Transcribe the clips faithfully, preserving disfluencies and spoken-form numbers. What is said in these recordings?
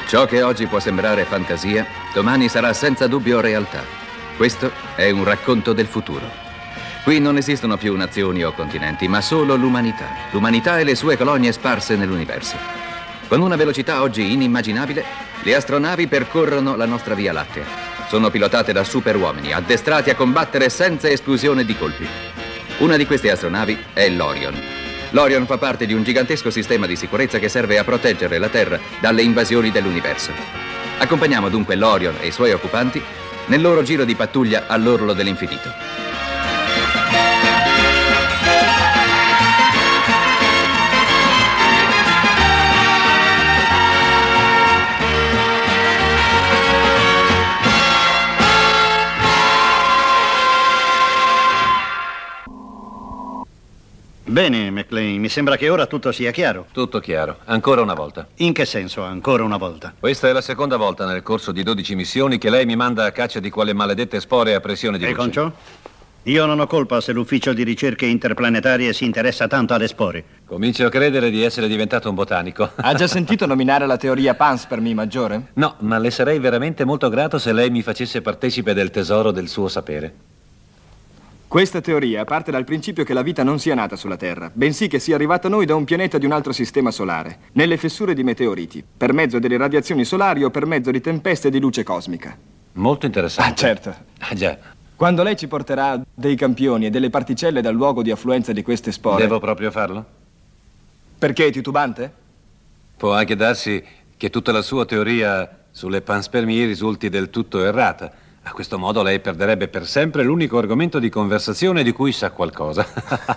Ciò che oggi può sembrare fantasia, domani sarà senza dubbio realtà. Questo è un racconto del futuro. Qui non esistono più nazioni o continenti, ma solo l'umanità. L'umanità e le sue colonie sparse nell'universo. Con una velocità oggi inimmaginabile, le astronavi percorrono la nostra Via Lattea. Sono pilotate da superuomini, addestrati a combattere senza esclusione di colpi. Una di queste astronavi è l'Orion. L'Orion fa parte di un gigantesco sistema di sicurezza che serve a proteggere la Terra dalle invasioni dell'universo. Accompagniamo dunque l'Orion e i suoi occupanti nel loro giro di pattuglia all'orlo dell'infinito. Bene, McLean, mi sembra che ora tutto sia chiaro. Tutto chiaro, ancora una volta. In che senso, ancora una volta? Questa è la seconda volta nel corso di dodici missioni che lei mi manda a caccia di quelle maledette spore a pressione di E luce. con ciò? Io non ho colpa se l'ufficio di ricerche interplanetarie si interessa tanto alle spore. Comincio a credere di essere diventato un botanico. Ha già sentito nominare la teoria panspermii maggiore? No, ma le sarei veramente molto grato se lei mi facesse partecipe del tesoro del suo sapere. Questa teoria parte dal principio che la vita non sia nata sulla Terra, bensì che sia arrivata a noi da un pianeta di un altro sistema solare, nelle fessure di meteoriti, per mezzo delle radiazioni solari o per mezzo di tempeste di luce cosmica. Molto interessante. Ah, certo. Ah, già. Quando lei ci porterà dei campioni e delle particelle dal luogo di affluenza di queste spore... Devo proprio farlo? Perché è titubante? Può anche darsi che tutta la sua teoria sulle panspermie risulti del tutto errata. A questo modo lei perderebbe per sempre l'unico argomento di conversazione di cui sa qualcosa.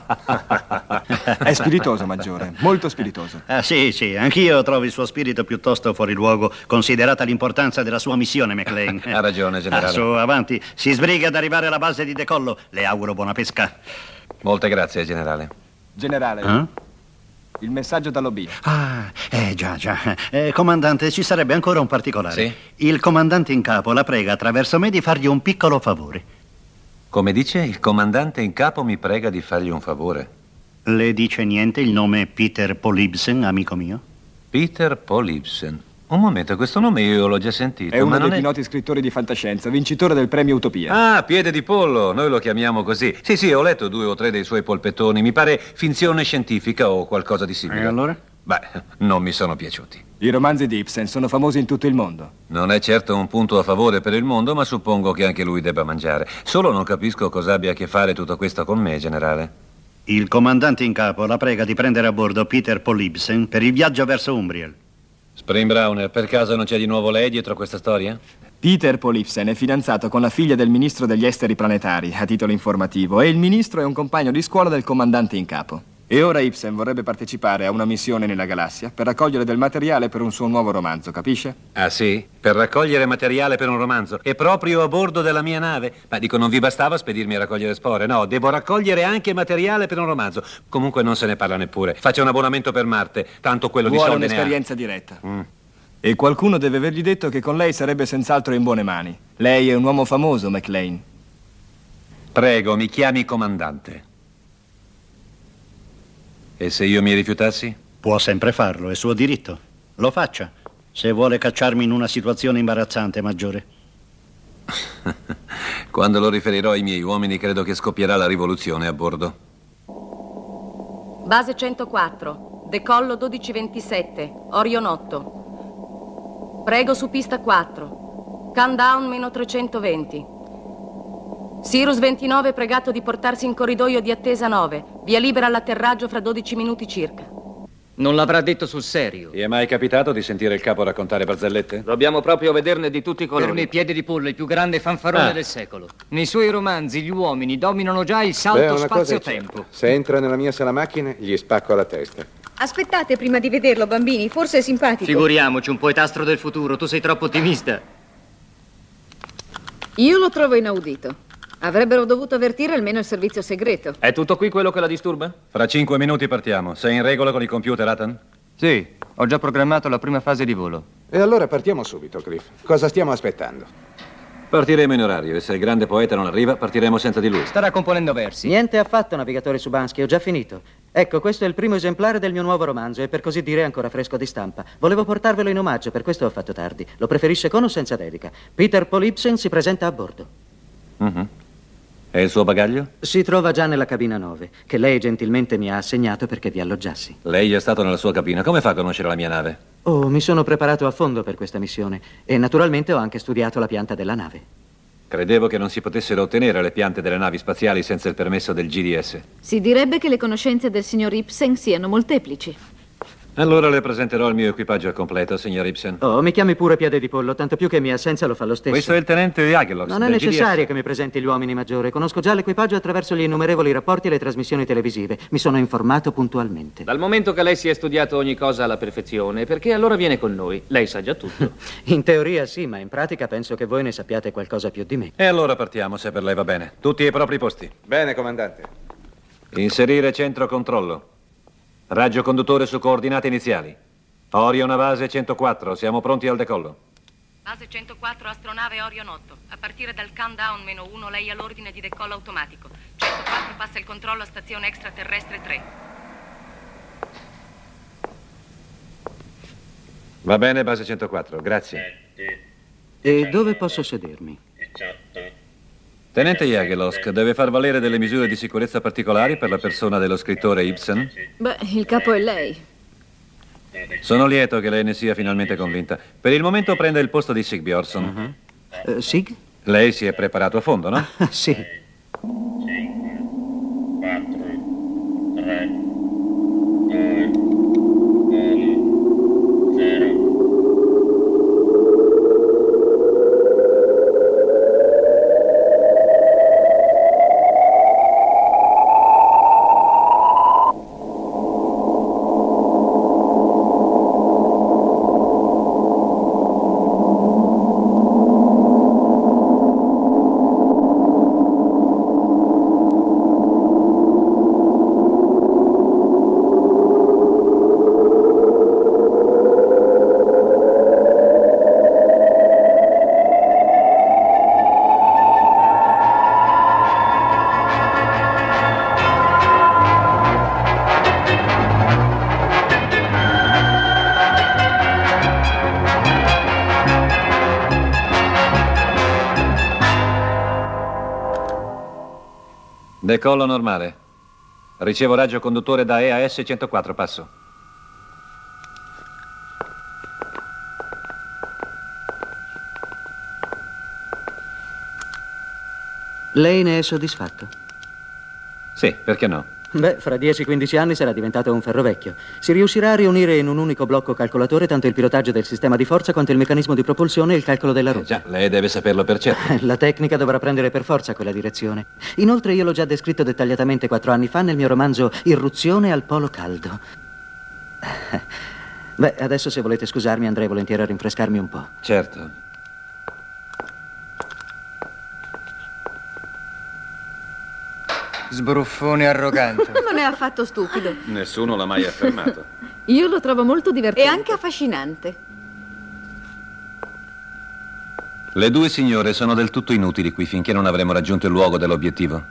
È spiritoso, Maggiore, molto spiritoso. Ah, sì, sì, anch'io trovo il suo spirito piuttosto fuori luogo, considerata l'importanza della sua missione, McLean. Ha ragione, generale. Ah, su, avanti. Si sbriga ad arrivare alla base di decollo. Le auguro buona pesca. Molte grazie, generale. Generale, Eh? il messaggio dall'O B. Ah, eh già, già. Eh, comandante, ci sarebbe ancora un particolare. Sì? Il comandante in capo la prega attraverso me di fargli un piccolo favore. Come dice, il comandante in capo mi prega di fargli un favore. Le dice niente il nome Peter Polibsen, amico mio? Peter Polibsen. Un momento, questo nome io l'ho già sentito. È uno ma dei non più noti scrittori di fantascienza, vincitore del premio Utopia. Ah, Piede di Pollo, noi lo chiamiamo così. Sì, sì, ho letto due o tre dei suoi polpettoni. Mi pare finzione scientifica o qualcosa di simile. E allora? Beh, non mi sono piaciuti. I romanzi di Ibsen sono famosi in tutto il mondo. Non è certo un punto a favore per il mondo, ma suppongo che anche lui debba mangiare. Solo non capisco cosa abbia a che fare tutto questo con me, generale. Il comandante in capo la prega di prendere a bordo Peter Polibsen per il viaggio verso Umbriel. Spring Brown, per caso non c'è di nuovo lei dietro questa storia? Peter Polibsen è fidanzato con la figlia del ministro degli esteri planetari, a titolo informativo, e il ministro è un compagno di scuola del comandante in capo. E ora Ibsen vorrebbe partecipare a una missione nella galassia per raccogliere del materiale per un suo nuovo romanzo, capisce? Ah, sì? Per raccogliere materiale per un romanzo. E proprio a bordo della mia nave? Ma dico, non vi bastava spedirmi a raccogliere spore? No, devo raccogliere anche materiale per un romanzo. Comunque non se ne parla neppure. Faccia un abbonamento per Marte, tanto quello Vuole di soldi ne ha. un'esperienza diretta. Mm. E qualcuno deve avergli detto che con lei sarebbe senz'altro in buone mani. Lei è un uomo famoso, McLean. Prego, mi chiami comandante. E se io mi rifiutassi? Può sempre farlo, è suo diritto. Lo faccia, se vuole cacciarmi in una situazione imbarazzante, Maggiore. Quando lo riferirò ai miei uomini, credo che scoppierà la rivoluzione a bordo. Base centoquattro, decollo dodici ventisette, Orion otto. Prego su pista quattro, countdown meno trecentoventi. Sirius ventinove pregato di portarsi in corridoio di attesa nove. Via libera all'atterraggio fra dodici minuti circa. Non l'avrà detto sul serio. Ti è mai capitato di sentire il capo raccontare barzellette? Dobbiamo proprio vederne di tutti i colori. Per me Piede di Pollo è il più grande fanfarone Ah. del secolo. Nei suoi romanzi gli uomini dominano già il Beh, salto una cosa è spazio-tempo. certa. Se entra nella mia sala macchine, gli spacco la testa. Aspettate prima di vederlo, bambini, forse è simpatico. Figuriamoci, un poetastro del futuro, tu sei troppo ottimista. Io lo trovo inaudito. Avrebbero dovuto avvertire almeno il servizio segreto. È tutto qui quello che la disturba? Fra cinque minuti partiamo. Sei in regola con il computer, Ethan? Sì, ho già programmato la prima fase di volo. E allora partiamo subito, Cliff. Cosa stiamo aspettando? Partiremo in orario e se il grande poeta non arriva, partiremo senza di lui. Starà componendo versi. Niente affatto, navigatore Subansky, ho già finito. Ecco, questo è il primo esemplare del mio nuovo romanzo e per così dire ancora fresco di stampa. Volevo portarvelo in omaggio, per questo ho fatto tardi. Lo preferisce con o senza dedica? Peter Paul Ibsen si presenta a bordo. Mm-hmm. E il suo bagaglio? Si trova già nella cabina nove, che lei gentilmente mi ha assegnato perché vi alloggiassi. Lei è stato nella sua cabina. Come fa a conoscere la mia nave? Oh, mi sono preparato a fondo per questa missione e naturalmente ho anche studiato la pianta della nave. Credevo che non si potessero ottenere le piante delle navi spaziali senza il permesso del G D S. Si direbbe che le conoscenze del signor Ibsen siano molteplici. Allora le presenterò il mio equipaggio al completo, signor Ibsen. Oh, mi chiami pure Piede di Pollo, tanto più che in mia assenza lo fa lo stesso. Questo è il tenente Jagelox. Non è del necessario G D S. che mi presenti gli uomini, maggiore. Conosco già l'equipaggio attraverso gli innumerevoli rapporti e le trasmissioni televisive. Mi sono informato puntualmente. Dal momento che lei si è studiato ogni cosa alla perfezione, perché allora viene con noi? Lei sa già tutto. In teoria sì, ma in pratica penso che voi ne sappiate qualcosa più di me. E allora partiamo, se per lei va bene. Tutti ai propri posti. Bene, comandante. Inserire centro controllo. Raggio conduttore su coordinate iniziali. Orion a base centoquattro, siamo pronti al decollo. Base centoquattro, astronave Orion otto. A partire dal countdown meno uno, lei ha l'ordine di decollo automatico. centoquattro passa il controllo a stazione extraterrestre tre. Va bene, base centoquattro, grazie. E dove posso sedermi? Tenente Jagelosk deve far valere delle misure di sicurezza particolari per la persona dello scrittore Ibsen? Beh, il capo è lei. Sono lieto che lei ne sia finalmente convinta. Per il momento prende il posto di Sigbjörnsson. Uh-huh. Uh, Sig? Lei si è preparato a fondo, no? Sì. cinque, quattro, tre, due, uno, zero. Decollo normale. Ricevo raggio conduttore da E A S centoquattro, passo. Lei ne è soddisfatto? Sì, perché no? Beh, fra dieci quindici anni sarà diventato un ferrovecchio. Si riuscirà a riunire in un unico blocco calcolatore tanto il pilotaggio del sistema di forza quanto il meccanismo di propulsione e il calcolo della rotta. Eh già, lei deve saperlo per certo. La tecnica dovrà prendere per forza quella direzione. Inoltre io l'ho già descritto dettagliatamente quattro anni fa nel mio romanzo Irruzione al polo caldo. Beh, adesso se volete scusarmi andrei volentieri a rinfrescarmi un po'. Certo. Sbruffone arrogante. Non è affatto stupido. Nessuno l'ha mai affermato. Io lo trovo molto divertente. E anche affascinante. Le due signore sono del tutto inutili qui finché non avremo raggiunto il luogo dell'obiettivo.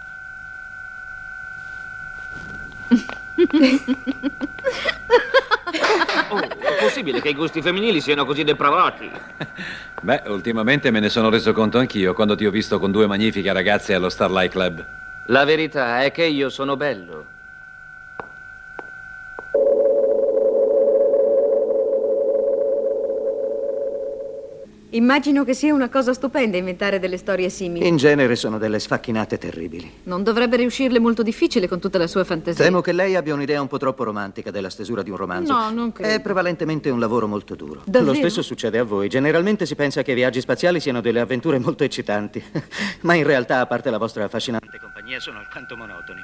Oh, è possibile che i gusti femminili siano così depravati? Beh, ultimamente me ne sono reso conto anch'io quando ti ho visto con due magnifiche ragazze allo Starlight Club. La verità è che io sono bello. Immagino che sia una cosa stupenda inventare delle storie simili. In genere sono delle sfacchinate terribili. Non dovrebbe riuscirle molto difficile con tutta la sua fantasia. Temo che lei abbia un'idea un po' troppo romantica della stesura di un romanzo. No, non credo. È prevalentemente un lavoro molto duro. Davvero? Lo stesso succede a voi. Generalmente si pensa che i viaggi spaziali siano delle avventure molto eccitanti. Ma in realtà, a parte la vostra affascinante compagnia, sono alquanto monotoni.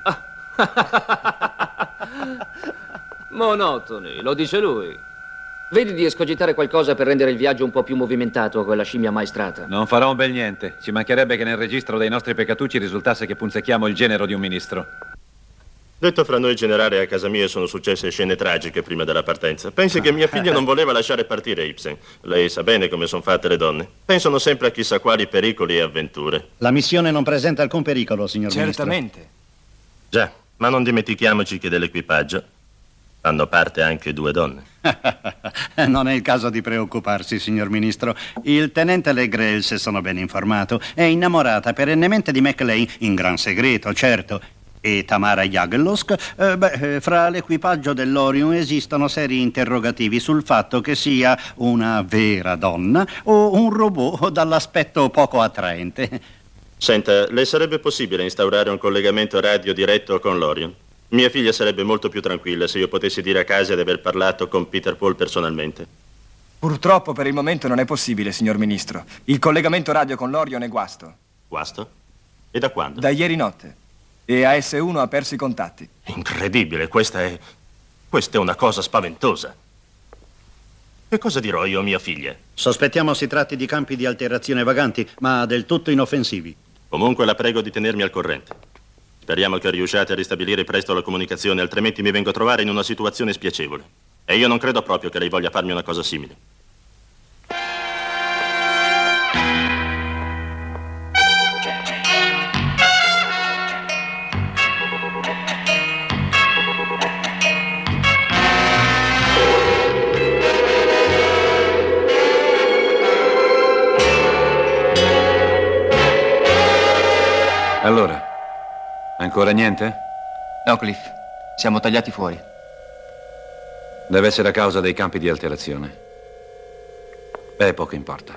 Monotoni, lo dice lui. Vedi di escogitare qualcosa per rendere il viaggio un po' più movimentato a quella scimmia maestrata. Non farò un bel niente. Ci mancherebbe che nel registro dei nostri peccatucci risultasse che punzecchiamo il genero di un ministro. Detto fra noi, generale, a casa mia sono successe scene tragiche prima della partenza. Pensi che mia figlia non voleva lasciare partire Ibsen. Lei sa bene come sono fatte le donne. Pensano sempre a chissà quali pericoli e avventure. La missione non presenta alcun pericolo, signor Certamente. Ministro. Già, ma non dimentichiamoci che dell'equipaggio fanno parte anche due donne. Non è il caso di preoccuparsi, signor Ministro. Il tenente Legrel, se sono ben informato, è innamorata perennemente di McLean, in gran segreto, certo. E Tamara Jagellosk, eh, beh, fra l'equipaggio dell'Orion esistono seri interrogativi sul fatto che sia una vera donna o un robot dall'aspetto poco attraente. Senta, le sarebbe possibile instaurare un collegamento radio diretto con l'Orion? Mia figlia sarebbe molto più tranquilla se io potessi dire a casa di aver parlato con Peter Paul personalmente. Purtroppo per il momento non è possibile, signor Ministro. Il collegamento radio con l'Orion è guasto. Guasto? E da quando? Da ieri notte. E A S uno ha perso i contatti. Incredibile, questa è... questa è una cosa spaventosa. Che cosa dirò io a mia figlia? Sospettiamo si tratti di campi di alterazione vaganti, ma del tutto inoffensivi. Comunque la prego di tenermi al corrente. Speriamo che riusciate a ristabilire presto la comunicazione, altrimenti mi vengo a trovare in una situazione spiacevole. E io non credo proprio che lei voglia farmi una cosa simile. Allora, ancora niente? No, Cliff. Siamo tagliati fuori. Deve essere a causa dei campi di alterazione. Beh, poco importa.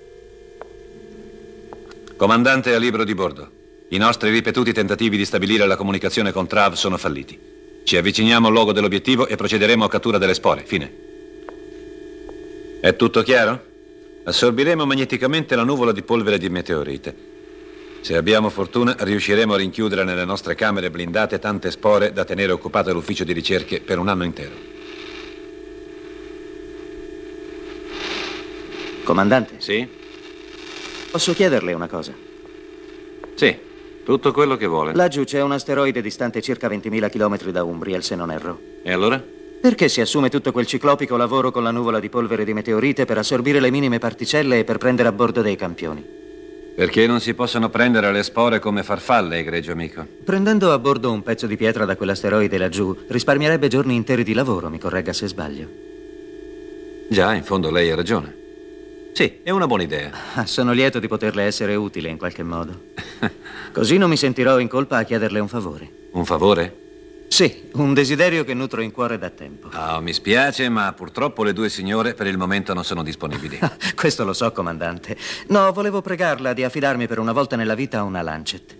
Comandante a libro di bordo. I nostri ripetuti tentativi di stabilire la comunicazione con Trav sono falliti. Ci avviciniamo al luogo dell'obiettivo e procederemo a cattura delle spore. Fine. È tutto chiaro? Assorbiremo magneticamente la nuvola di polvere di meteorite. Se abbiamo fortuna, riusciremo a rinchiudere nelle nostre camere blindate tante spore da tenere occupato l'ufficio di ricerche per un anno intero. Comandante? Sì? Posso chiederle una cosa? Sì, tutto quello che vuole. Laggiù c'è un asteroide distante circa ventimila chilometri da Umbriel, se non erro. E allora? Perché si assume tutto quel ciclopico lavoro con la nuvola di polvere di meteorite per assorbire le minime particelle e per prendere a bordo dei campioni? Perché non si possono prendere le spore come farfalle, egregio amico. Prendendo a bordo un pezzo di pietra da quell'asteroide laggiù, risparmierebbe giorni interi di lavoro, mi corregga se sbaglio. Già, in fondo lei ha ragione. Sì, è una buona idea. Ah, sono lieto di poterle essere utile in qualche modo. Così non mi sentirò in colpa a chiederle un favore. Un favore? Sì, un desiderio che nutro in cuore da tempo. Oh, mi spiace, ma purtroppo le due signore per il momento non sono disponibili. Questo lo so, comandante. No, volevo pregarla di affidarmi per una volta nella vita a una Lancet.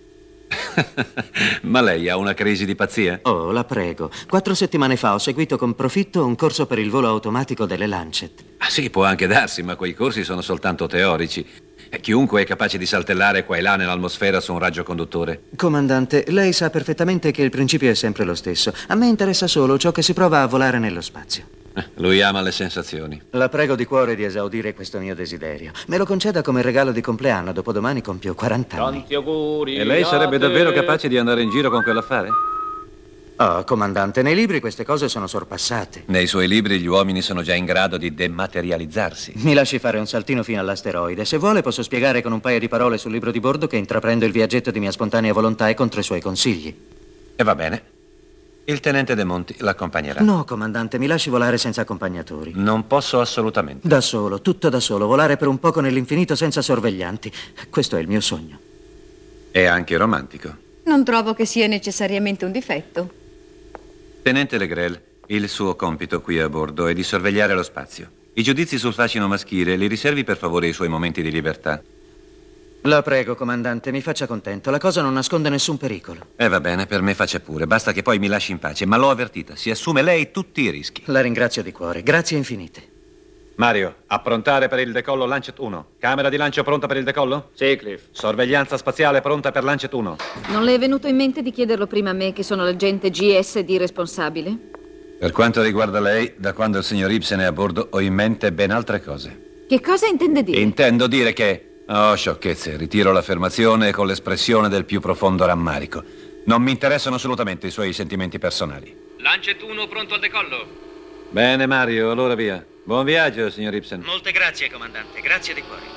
Ma lei ha una crisi di pazzia? Oh, la prego. Quattro settimane fa ho seguito con profitto un corso per il volo automatico delle Lancet. Ah, sì, può anche darsi, ma quei corsi sono soltanto teorici. E chiunque è capace di saltellare qua e là nell'atmosfera su un raggio conduttore. Comandante, lei sa perfettamente che il principio è sempre lo stesso. A me interessa solo ciò che si prova a volare nello spazio. Eh, lui ama le sensazioni. La prego di cuore di esaudire questo mio desiderio. Me lo conceda come regalo di compleanno. Dopodomani compio quaranta anni. Tanti auguri. E lei sarebbe davvero capace di andare in giro con quell'affare? Oh, comandante, nei libri queste cose sono sorpassate. Nei suoi libri gli uomini sono già in grado di dematerializzarsi. Mi lasci fare un saltino fino all'asteroide. Se vuole posso spiegare con un paio di parole sul libro di bordo che intraprendo il viaggetto di mia spontanea volontà e contro i suoi consigli. E va bene. Il tenente De Monti l'accompagnerà. No, comandante, mi lasci volare senza accompagnatori. Non posso assolutamente. Da solo, tutto da solo, volare per un poco nell'infinito senza sorveglianti. Questo è il mio sogno. È anche romantico. Non trovo che sia necessariamente un difetto. Tenente Legrel, il suo compito qui a bordo è di sorvegliare lo spazio. I giudizi sul fascino maschile li riservi per favore ai suoi momenti di libertà. La prego, comandante, mi faccia contento. La cosa non nasconde nessun pericolo. Eh, va bene, per me faccia pure. Basta che poi mi lasci in pace. Ma l'ho avvertita, si assume lei tutti i rischi. La ringrazio di cuore. Grazie infinite. Mario, approntare per il decollo Lancet uno. Camera di lancio pronta per il decollo? Sì, Cliff. Sorveglianza spaziale pronta per Lancet uno. Non le è venuto in mente di chiederlo prima a me, che sono l'agente G S D responsabile? Per quanto riguarda lei, da quando il signor Ibsen è a bordo, ho in mente ben altre cose. Che cosa intende dire? Intendo dire che... Oh, sciocchezze, ritiro l'affermazione con l'espressione del più profondo rammarico. Non mi interessano assolutamente i suoi sentimenti personali. Lancet uno pronto al decollo. Bene, Mario, allora via. Buon viaggio, signor Ibsen. Molte grazie, comandante. Grazie di cuore.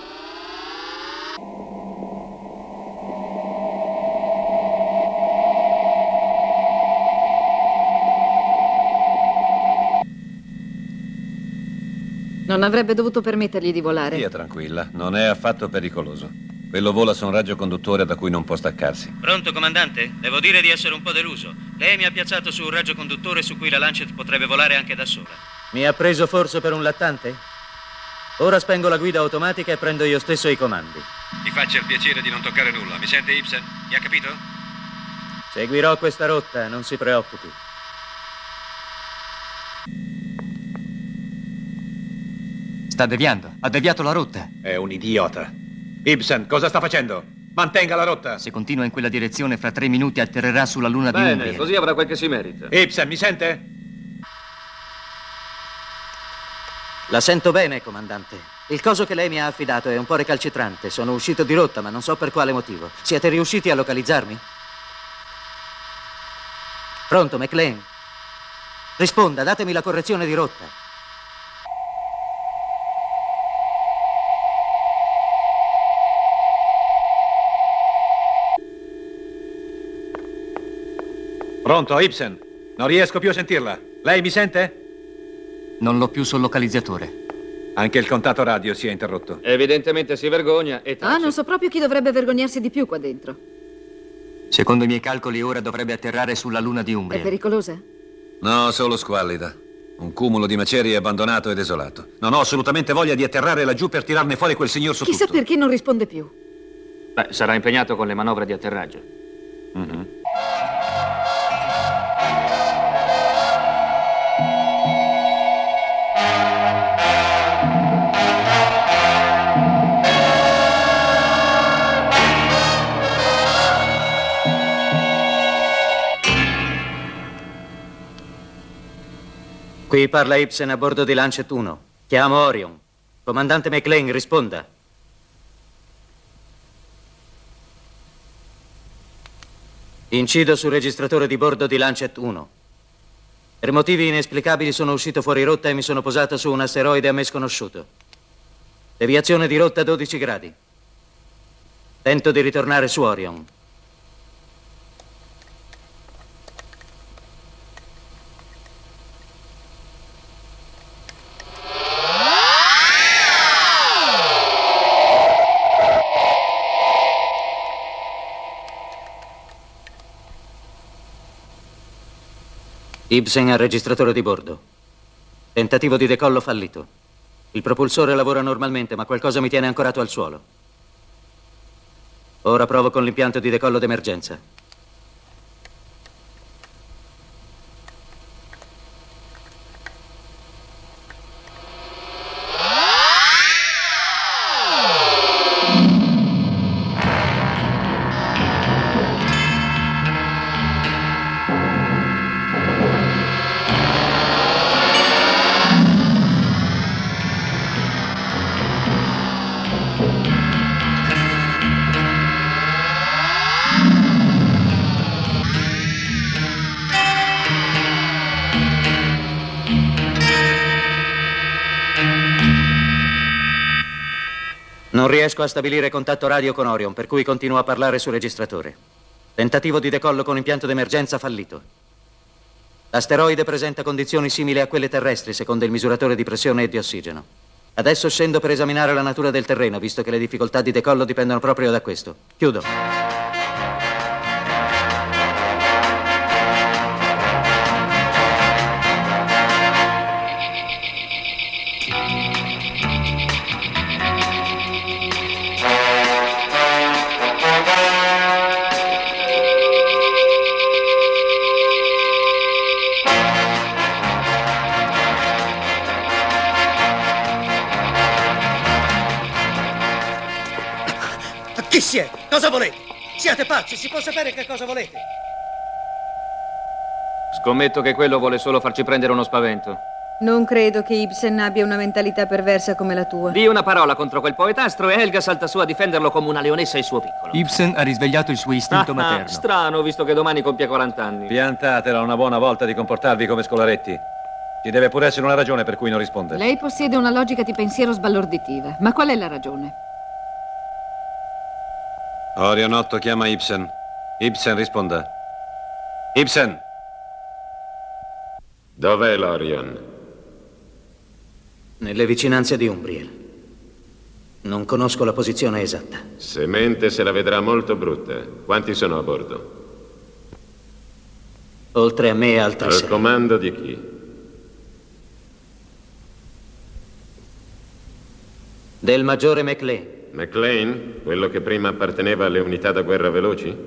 Non avrebbe dovuto permettergli di volare. Stia tranquilla, non è affatto pericoloso. Quello vola su un raggio conduttore da cui non può staccarsi. Pronto, comandante? Devo dire di essere un po' deluso. Lei mi ha piazzato su un raggio conduttore su cui la Lancet potrebbe volare anche da sola. Mi ha preso forse per un lattante? Ora spengo la guida automatica e prendo io stesso i comandi. Mi faccia il piacere di non toccare nulla. Mi sente, Ibsen? Mi ha capito? Seguirò questa rotta, non si preoccupi. Sta deviando. Ha deviato la rotta. È un idiota. Ibsen, cosa sta facendo? Mantenga la rotta. Se continua in quella direzione, fra tre minuti atterrerà sulla luna di Bene, Umbria. così avrà quel che si merita. Ibsen, mi sente? La sento bene, comandante. Il coso che lei mi ha affidato è un po' recalcitrante. Sono uscito di rotta, ma non so per quale motivo. Siete riusciti a localizzarmi? Pronto, McLean? Risponda, datemi la correzione di rotta. Pronto, Ibsen? Non riesco più a sentirla. Lei mi sente? Non l'ho più sul localizzatore. Anche il contatto radio si è interrotto. Evidentemente si vergogna e tace. Ah, non so proprio chi dovrebbe vergognarsi di più qua dentro. Secondo i miei calcoli, ora dovrebbe atterrare sulla luna di È Umbria. pericolosa? No, solo squallida. Un cumulo di macerie abbandonato e desolato. Non ho assolutamente voglia di atterrare laggiù per tirarne fuori quel signor su Chissà tutto. perché non risponde più. Beh, sarà impegnato con le manovre di atterraggio. Mm-hmm. Qui parla Ibsen a bordo di Lancet uno. Chiamo Orion. Comandante McLean, risponda. Incido sul registratore di bordo di Lancet uno. Per motivi inesplicabili sono uscito fuori rotta e mi sono posato su un asteroide a me sconosciuto. Deviazione di rotta dodici gradi. Tento di ritornare su Orion. Ibsen al registratore di bordo. Tentativo di decollo fallito. Il propulsore lavora normalmente, ma qualcosa mi tiene ancorato al suolo. Ora provo con l'impianto di decollo d'emergenza. Non riesco a stabilire contatto radio con Orion, per cui continuo a parlare sul registratore. Tentativo di decollo con impianto d'emergenza fallito. L'asteroide presenta condizioni simili a quelle terrestri, secondo il misuratore di pressione e di ossigeno. Adesso scendo per esaminare la natura del terreno, visto che le difficoltà di decollo dipendono proprio da questo. Chiudo. Chi siete? Cosa volete? Siete pazzi, si può sapere che cosa volete? Scommetto che quello vuole solo farci prendere uno spavento. Non credo che Ibsen abbia una mentalità perversa come la tua. Di una parola contro quel poetastro e Helga salta su a difenderlo come una leonessa il suo piccolo. Ibsen ha risvegliato il suo istinto Ah, materno. strano, visto che domani compie quaranta anni. Piantatela una buona volta di comportarvi come scolaretti. Ci deve pure essere una ragione per cui non risponde. Lei possiede una logica di pensiero sbalorditiva. Ma qual è la ragione? Orion otto chiama Ibsen. Ibsen risponda. Ibsen! Dov'è l'Orion? Nelle vicinanze di Umbriel. Non conosco la posizione esatta. Semente se la vedrà molto brutta. Quanti sono a bordo? Oltre a me altri Al sei. comando di chi? Del maggiore McLean. McLean? Quello che prima apparteneva alle unità da guerra veloci?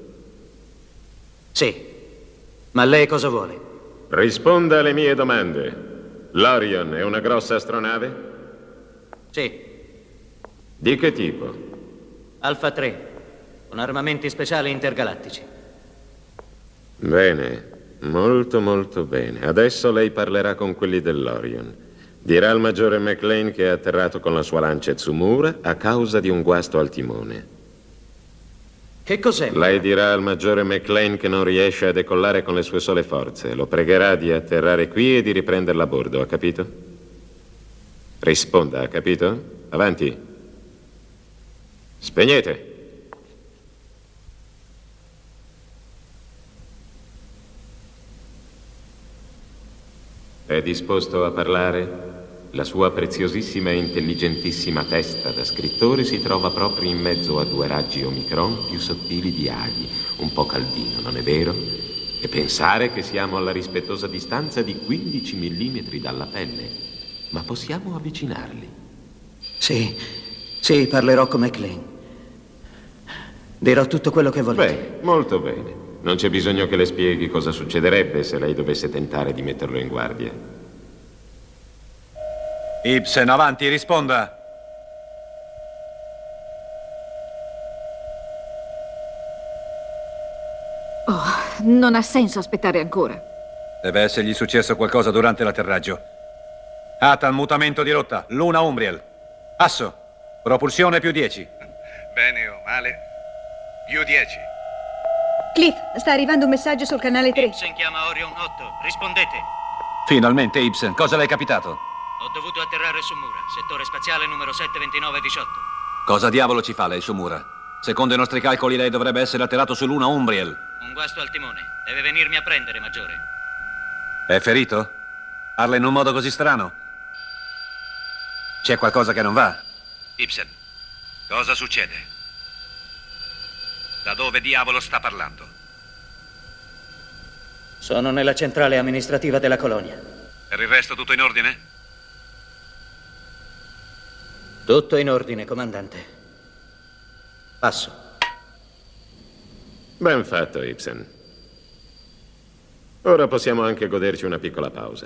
Sì. Ma lei cosa vuole? Risponda alle mie domande. L'Orion è una grossa astronave? Sì. Di che tipo? Alfa tre. Con armamenti speciali intergalattici. Bene, molto molto bene. Adesso lei parlerà con quelli dell'Orion. Dirà al maggiore McLean che è atterrato con la sua lancia Tsumura a causa di un guasto al timone. Che cos'è? Lei dirà al maggiore McLean che non riesce a decollare con le sue sole forze. Lo pregherà di atterrare qui e di riprenderla a bordo, ha capito? Risponda, ha capito? Avanti. Spegnete. È disposto a parlare? La sua preziosissima e intelligentissima testa da scrittore si trova proprio in mezzo a due raggi Omicron più sottili di aghi. Un po' caldino, non è vero? E pensare che siamo alla rispettosa distanza di quindici millimetri dalla pelle. Ma possiamo avvicinarli? Sì, sì, parlerò con McLean. Dirò tutto quello che volete. Beh, molto bene. Non c'è bisogno che le spieghi cosa succederebbe se lei dovesse tentare di metterlo in guardia. Ibsen, avanti, risponda. Oh, non ha senso aspettare ancora. Deve essergli successo qualcosa durante l'atterraggio. Atan, mutamento di rotta. Luna Umbriel. Asso. Propulsione più dieci. Bene o male? Più dieci. Cliff, sta arrivando un messaggio sul canale tre. Ibsen chiama Orion otto. Rispondete. Finalmente, Ibsen. Cosa le è capitato? Ho dovuto atterrare su Mura, settore spaziale numero sette ventinove diciotto. Cosa diavolo ci fa lei su Mura? Secondo i nostri calcoli lei dovrebbe essere atterrato su Luna Umbriel. Un guasto al timone. Deve venirmi a prendere, maggiore. È ferito? Parla in un modo così strano? C'è qualcosa che non va? Ibsen, cosa succede? Da dove diavolo sta parlando? Sono nella centrale amministrativa della colonia. Per il resto tutto in ordine? Tutto in ordine, comandante. Passo. Ben fatto, Ibsen. Ora possiamo anche goderci una piccola pausa.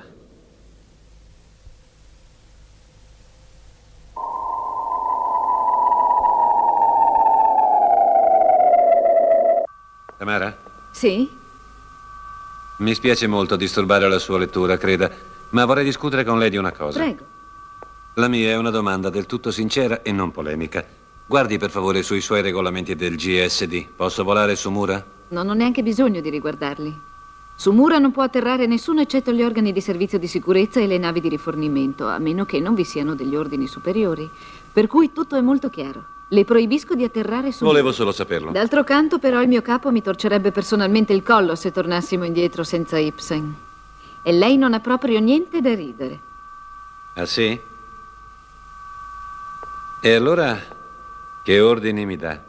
Tamara? Sì? Mi spiace molto disturbare la sua lettura, creda, ma vorrei discutere con lei di una cosa. Prego. La mia è una domanda del tutto sincera e non polemica. Guardi per favore sui suoi regolamenti del G S D. Posso volare su Mura? Non ho neanche bisogno di riguardarli. Su Mura non può atterrare nessuno eccetto gli organi di servizio di sicurezza e le navi di rifornimento, a meno che non vi siano degli ordini superiori. Per cui tutto è molto chiaro. Le proibisco di atterrare su Volevo Mura. solo saperlo. D'altro canto, però, il mio capo mi torcerebbe personalmente il collo se tornassimo indietro senza Ibsen. E lei non ha proprio niente da ridere. Ah, sì? E allora, che ordini mi dà?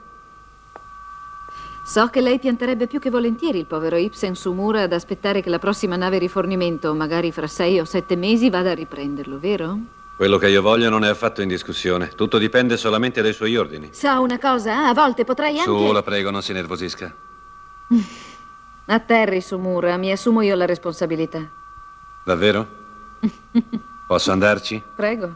So che lei pianterebbe più che volentieri il povero Ibsen su Mura ad aspettare che la prossima nave rifornimento, magari fra sei o sette mesi, vada a riprenderlo, vero? Quello che io voglio non è affatto in discussione. Tutto dipende solamente dai suoi ordini. Sa una cosa? A volte potrei anche... Su, la prego, non si nervosisca. Atterri su Mura, mi assumo io la responsabilità. Davvero? Posso andarci? Prego.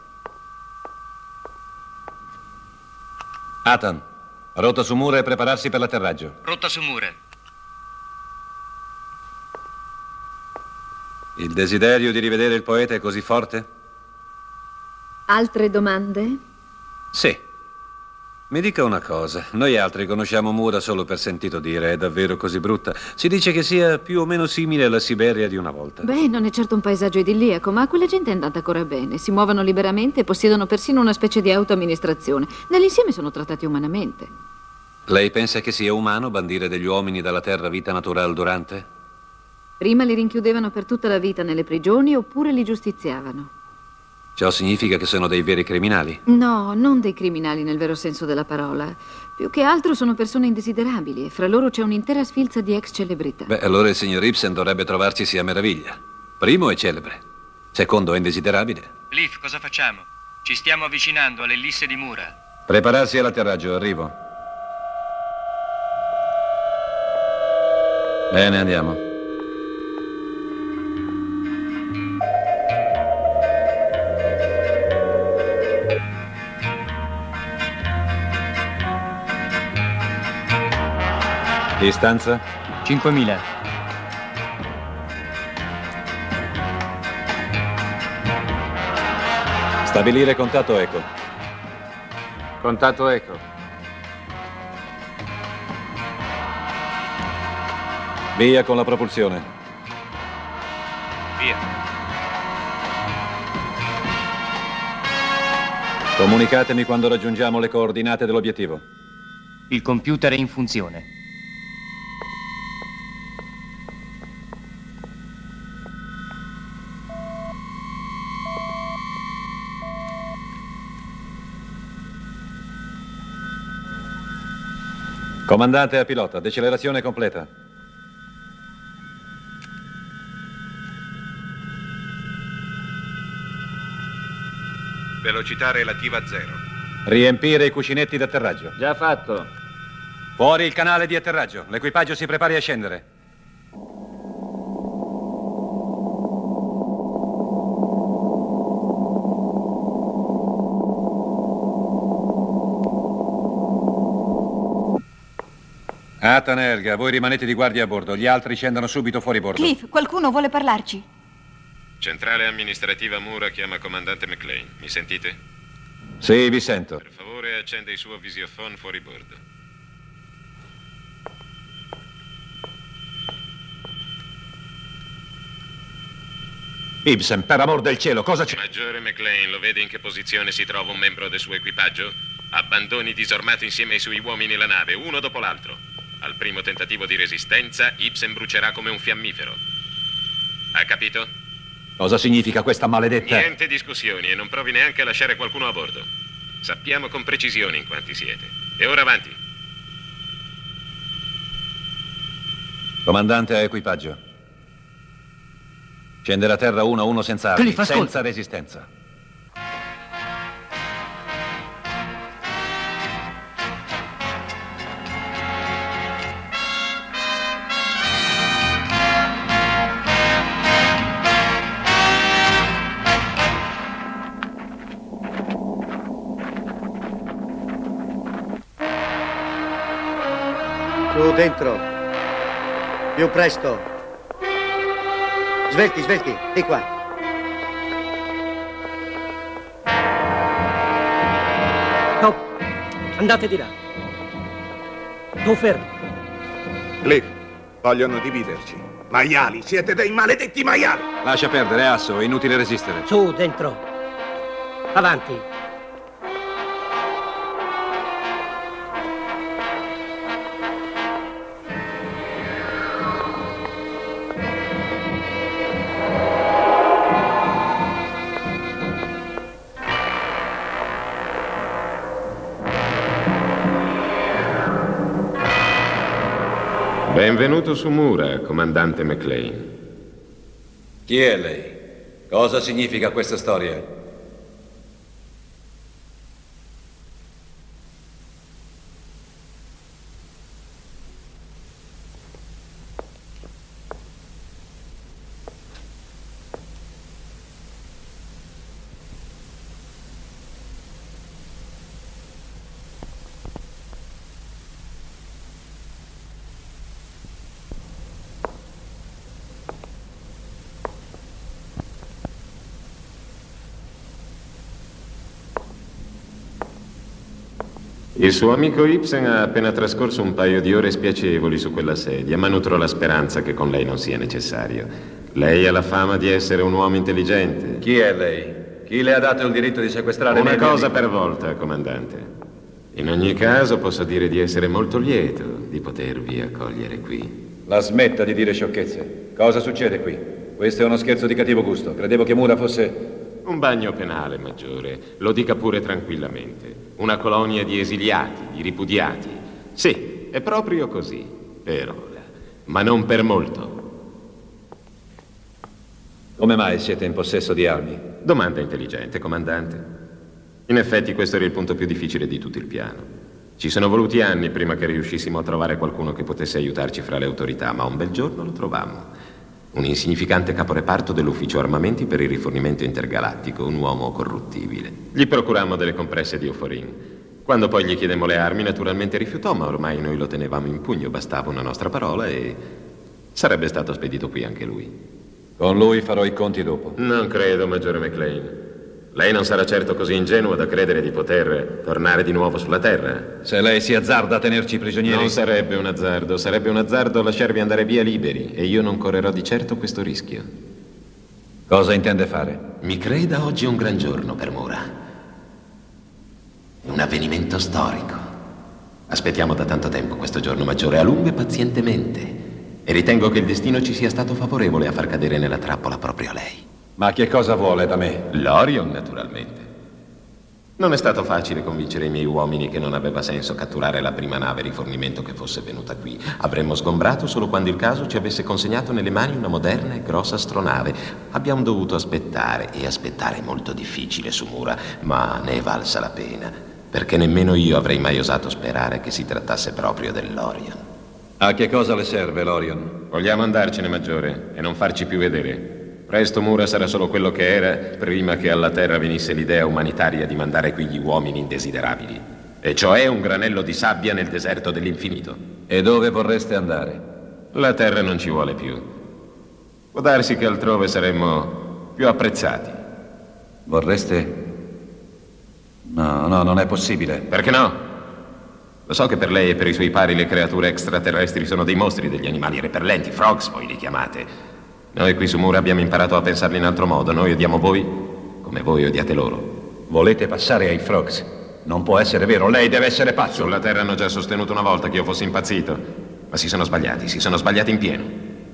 Atan, rotta su Mura e prepararsi per l'atterraggio. Rotta su Mura. Il desiderio di rivedere il poeta è così forte? Altre domande? Sì. Mi dica una cosa. Noi altri conosciamo Mura solo per sentito dire. È davvero così brutta? Si dice che sia più o meno simile alla Siberia di una volta. Beh, non è certo un paesaggio idilliaco, ma a quella gente è andata ancora bene. Si muovono liberamente e possiedono persino una specie di autoamministrazione. Nell'insieme sono trattati umanamente. Lei pensa che sia umano bandire degli uomini dalla terra vita natural durante? Prima li rinchiudevano per tutta la vita nelle prigioni oppure li giustiziavano. Ciò significa che sono dei veri criminali? No, non dei criminali nel vero senso della parola. Più che altro sono persone indesiderabili e fra loro c'è un'intera sfilza di ex celebrità. Beh, allora il signor Ibsen dovrebbe trovarci a meraviglia. Primo è celebre. Secondo è indesiderabile. Leaf, cosa facciamo? Ci stiamo avvicinando all'ellisse di Mura. Prepararsi all'atterraggio, arrivo. Bene, andiamo. Distanza? cinquemila. Stabilire contatto eco. Contatto eco. Via con la propulsione. Via. Comunicatemi quando raggiungiamo le coordinate dell'obiettivo. Il computer è in funzione. Comandante a pilota, decelerazione completa. Velocità relativa a zero. Riempire i cuscinetti d'atterraggio. Già fatto. Fuori il canale di atterraggio. L'equipaggio si prepari a scendere. Atan e Helga, voi rimanete di guardia a bordo. Gli altri scendono subito fuori bordo. Cliff, qualcuno vuole parlarci? Centrale amministrativa Mura chiama comandante McLean. Mi sentite? Sì, vi sento. Per favore, accenda il suo visiophone fuori bordo. Ibsen, per amor del cielo, cosa c'è? Maggiore McLean, lo vede in che posizione si trova un membro del suo equipaggio? Abbandoni disarmato insieme ai suoi uomini la nave, uno dopo l'altro. Al primo tentativo di resistenza, Ibsen brucerà come un fiammifero. Ha capito? Cosa significa questa maledetta? Niente discussioni e non provi neanche a lasciare qualcuno a bordo. Sappiamo con precisione in quanti siete. E ora avanti. Comandante a equipaggio. Scendere a terra uno a uno senza armi, Cliff, ascolta. senza resistenza. Su, dentro. Più presto. Svelti, svelti, di qua. No, andate di là. Tu fermo. Cliff, vogliono dividerci. Maiali, siete dei maledetti maiali! Lascia perdere, Asso, è inutile resistere. Su, dentro. Avanti. Benvenuto su Mura, comandante McLean. Chi è lei? Cosa significa questa storia? Il suo amico Ibsen ha appena trascorso un paio di ore spiacevoli su quella sedia, ma nutro la speranza che con lei non sia necessario. Lei ha la fama di essere un uomo intelligente. Chi è lei? Chi le ha dato il diritto di sequestrare Una me? cosa per volta, comandante. In ogni caso posso dire di essere molto lieto di potervi accogliere qui. La smetta di dire sciocchezze. Cosa succede qui? Questo è uno scherzo di cattivo gusto. Credevo che Mura fosse... Un bagno penale, maggiore. Lo dica pure tranquillamente. Una colonia di esiliati, di ripudiati. Sì, è proprio così. Per ora. Ma non per molto. Come mai siete in possesso di armi? Domanda intelligente, comandante. In effetti questo era il punto più difficile di tutto il piano. Ci sono voluti anni prima che riuscissimo a trovare qualcuno che potesse aiutarci fra le autorità, ma un bel giorno lo trovammo. Un insignificante caporeparto dell'ufficio armamenti per il rifornimento intergalattico, un uomo corruttibile. Gli procurammo delle compresse di Euforin. Quando poi gli chiedemmo le armi, naturalmente rifiutò, ma ormai noi lo tenevamo in pugno, bastava una nostra parola e sarebbe stato spedito qui anche lui. Con lui farò i conti dopo. Non credo, maggiore McLean. Lei non sarà certo così ingenuo da credere di poter tornare di nuovo sulla Terra. Se lei si azzarda a tenerci prigionieri... Non sarebbe un azzardo, sarebbe un azzardo lasciarvi andare via liberi e io non correrò di certo questo rischio. Cosa intende fare? Mi creda, oggi è un gran giorno per Mura. È un avvenimento storico. Aspettiamo da tanto tempo questo giorno, maggiore, a lungo e pazientemente. E ritengo che il destino ci sia stato favorevole a far cadere nella trappola proprio lei. Ma che cosa vuole da me? L'Orion, naturalmente. Non è stato facile convincere i miei uomini che non aveva senso catturare la prima nave rifornimento che fosse venuta qui. Avremmo sgombrato solo quando il caso ci avesse consegnato nelle mani una moderna e grossa astronave. Abbiamo dovuto aspettare, e aspettare è molto difficile su Mura, ma ne è valsa la pena, perché nemmeno io avrei mai osato sperare che si trattasse proprio dell'Orion. A che cosa le serve l'Orion? Vogliamo andarcene, maggiore, e non farci più vedere. Presto Mura sarà solo quello che era prima che alla Terra venisse l'idea umanitaria di mandare qui gli uomini indesiderabili. E cioè un granello di sabbia nel deserto dell'infinito. E dove vorreste andare? La Terra non ci vuole più. Può darsi che altrove saremmo più apprezzati. Vorreste... No, no, non è possibile. Perché no? Lo so che per lei e per i suoi pari le creature extraterrestri sono dei mostri, degli animali repellenti, frogs voi li chiamate. Noi qui su Mura abbiamo imparato a pensarli in altro modo. Noi odiamo voi come voi odiate loro. Volete passare ai frogs? Non può essere vero, lei deve essere pazzo. Sulla Terra hanno già sostenuto una volta che io fossi impazzito, ma si sono sbagliati, si sono sbagliati in pieno.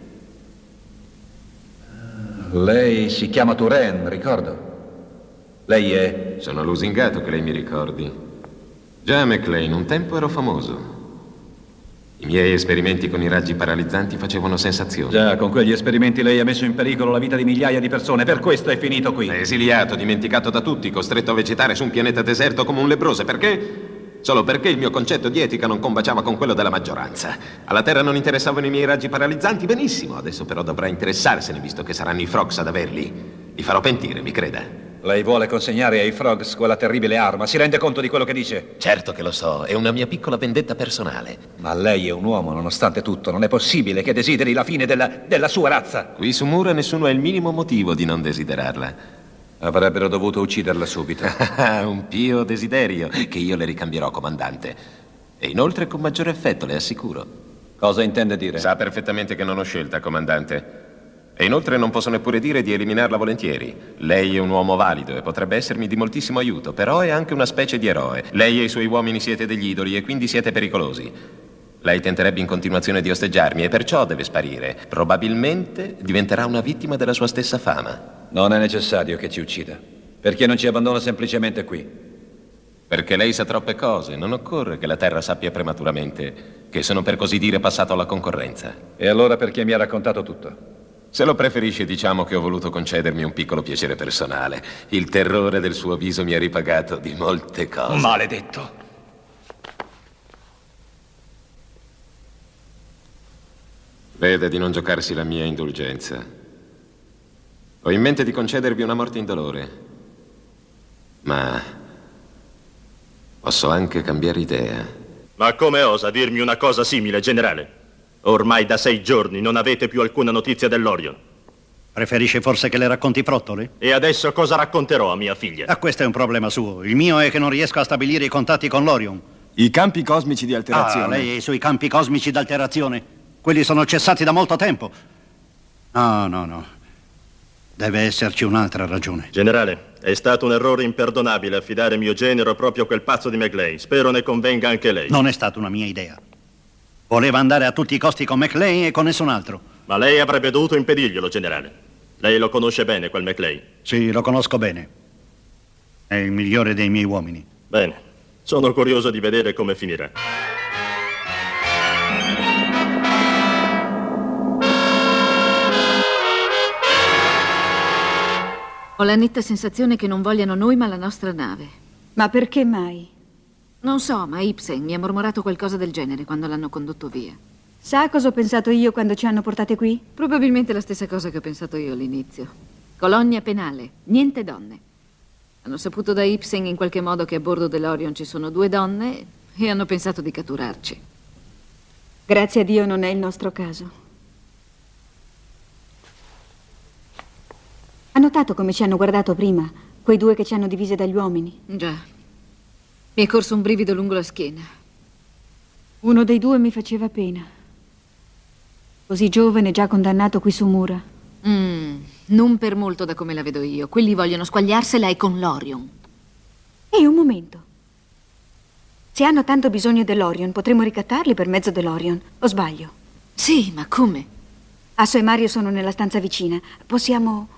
Lei si chiama Turen, ricordo. Lei è... Sono lusingato che lei mi ricordi. Già, McLean, un tempo ero famoso. I miei esperimenti con i raggi paralizzanti facevano sensazione. Già, con quegli esperimenti lei ha messo in pericolo la vita di migliaia di persone, per questo è finito qui. Esiliato, dimenticato da tutti, costretto a vegetare su un pianeta deserto come un lebbroso. Perché? Solo perché il mio concetto di etica non combaciava con quello della maggioranza. Alla Terra non interessavano i miei raggi paralizzanti, benissimo. Adesso però dovrà interessarsene, visto che saranno i frogs ad averli. Li farò pentire, mi creda. Lei vuole consegnare ai frogs quella terribile arma. Si rende conto di quello che dice? Certo che lo so, è una mia piccola vendetta personale. Ma lei è un uomo, nonostante tutto. Non è possibile che desideri la fine della, della sua razza. Qui su Mura nessuno ha il minimo motivo di non desiderarla. Avrebbero dovuto ucciderla subito. Un pio desiderio, che io le ricambierò, comandante. E inoltre con maggiore effetto, le assicuro. Cosa intende dire? Sa perfettamente che non ho scelta, comandante. E inoltre non posso neppure dire di eliminarla volentieri. Lei è un uomo valido e potrebbe essermi di moltissimo aiuto, però è anche una specie di eroe. Lei e i suoi uomini siete degli idoli e quindi siete pericolosi. Lei tenterebbe in continuazione di osteggiarmi e perciò deve sparire. Probabilmente diventerà una vittima della sua stessa fama. Non è necessario che ci uccida. Perché non ci abbandona semplicemente qui? Perché lei sa troppe cose. Non occorre che la Terra sappia prematuramente che sono per così dire passato alla concorrenza. E allora perché mi ha raccontato tutto? Se lo preferisce, diciamo che ho voluto concedermi un piccolo piacere personale. Il terrore del suo viso mi ha ripagato di molte cose. Maledetto! Veda di non giocarsi la mia indulgenza. Ho in mente di concedervi una morte indolore. Ma posso anche cambiare idea. Ma come osa dirmi una cosa simile, generale? Ormai da sei giorni non avete più alcuna notizia dell'Orion. Preferisce forse che le racconti frottole? E adesso cosa racconterò a mia figlia? Ah, questo è un problema suo. Il mio è che non riesco a stabilire i contatti con l'Orion. I campi cosmici di alterazione. Ah, lei e i suoi campi cosmici d'alterazione. Quelli sono cessati da molto tempo. No, no, no. Deve esserci un'altra ragione. Generale, è stato un errore imperdonabile affidare mio genero proprio a quel pazzo di McLean. Spero ne convenga anche lei. Non è stata una mia idea. Voleva andare a tutti i costi con McLean e con nessun altro. Ma lei avrebbe dovuto impedirglielo, generale. Lei lo conosce bene, quel McLean. Sì, lo conosco bene. È il migliore dei miei uomini. Bene, sono curioso di vedere come finirà. Ho la netta sensazione che non vogliano noi, ma la nostra nave. Ma perché mai? Non so, ma Ibsen mi ha mormorato qualcosa del genere quando l'hanno condotto via. Sa cosa ho pensato io quando ci hanno portate qui? Probabilmente la stessa cosa che ho pensato io all'inizio. Colonia penale, niente donne. Hanno saputo da Ibsen in qualche modo che a bordo dell'Orion ci sono due donne e hanno pensato di catturarci. Grazie a Dio non è il nostro caso. Ha notato come ci hanno guardato prima? Quei due che ci hanno divise dagli uomini? Già. Mi è corso un brivido lungo la schiena. Uno dei due mi faceva pena. Così giovane, già condannato qui su Mura. Mm, non per molto da come la vedo io. Quelli vogliono squagliarsela e con l'Orion. Ehi, un momento. Se hanno tanto bisogno dell'Orion, potremmo ricattarli per mezzo dell'Orion. O sbaglio? Sì, ma come? Asso e Mario sono nella stanza vicina. Possiamo...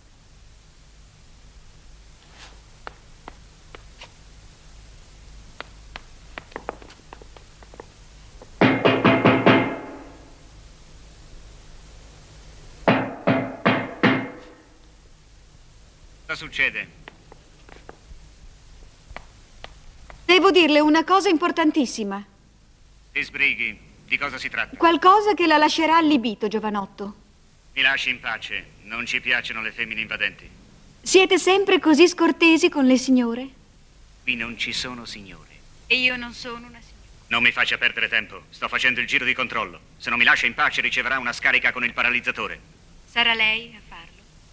Cosa succede? Devo dirle una cosa importantissima. Ti sbrighi. Di cosa si tratta? Qualcosa che la lascerà allibito, giovanotto. Mi lasci in pace. Non ci piacciono le femmine invadenti. Siete sempre così scortesi con le signore? Qui non ci sono signore. E io non sono una signora. Non mi faccia perdere tempo. Sto facendo il giro di controllo. Se non mi lascia in pace riceverà una scarica con il paralizzatore. Sarà lei a farlo.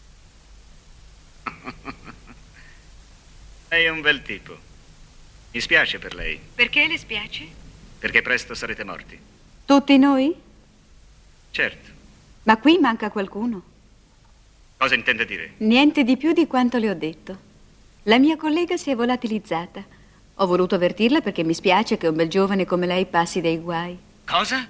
Lei è un bel tipo. Mi spiace per lei. Perché le spiace? Perché presto sarete morti. Tutti noi? Certo. Ma qui manca qualcuno. Cosa intende dire? Niente di più di quanto le ho detto. La mia collega si è volatilizzata. Ho voluto avvertirla perché mi spiace che un bel giovane come lei passi dei guai. Cosa?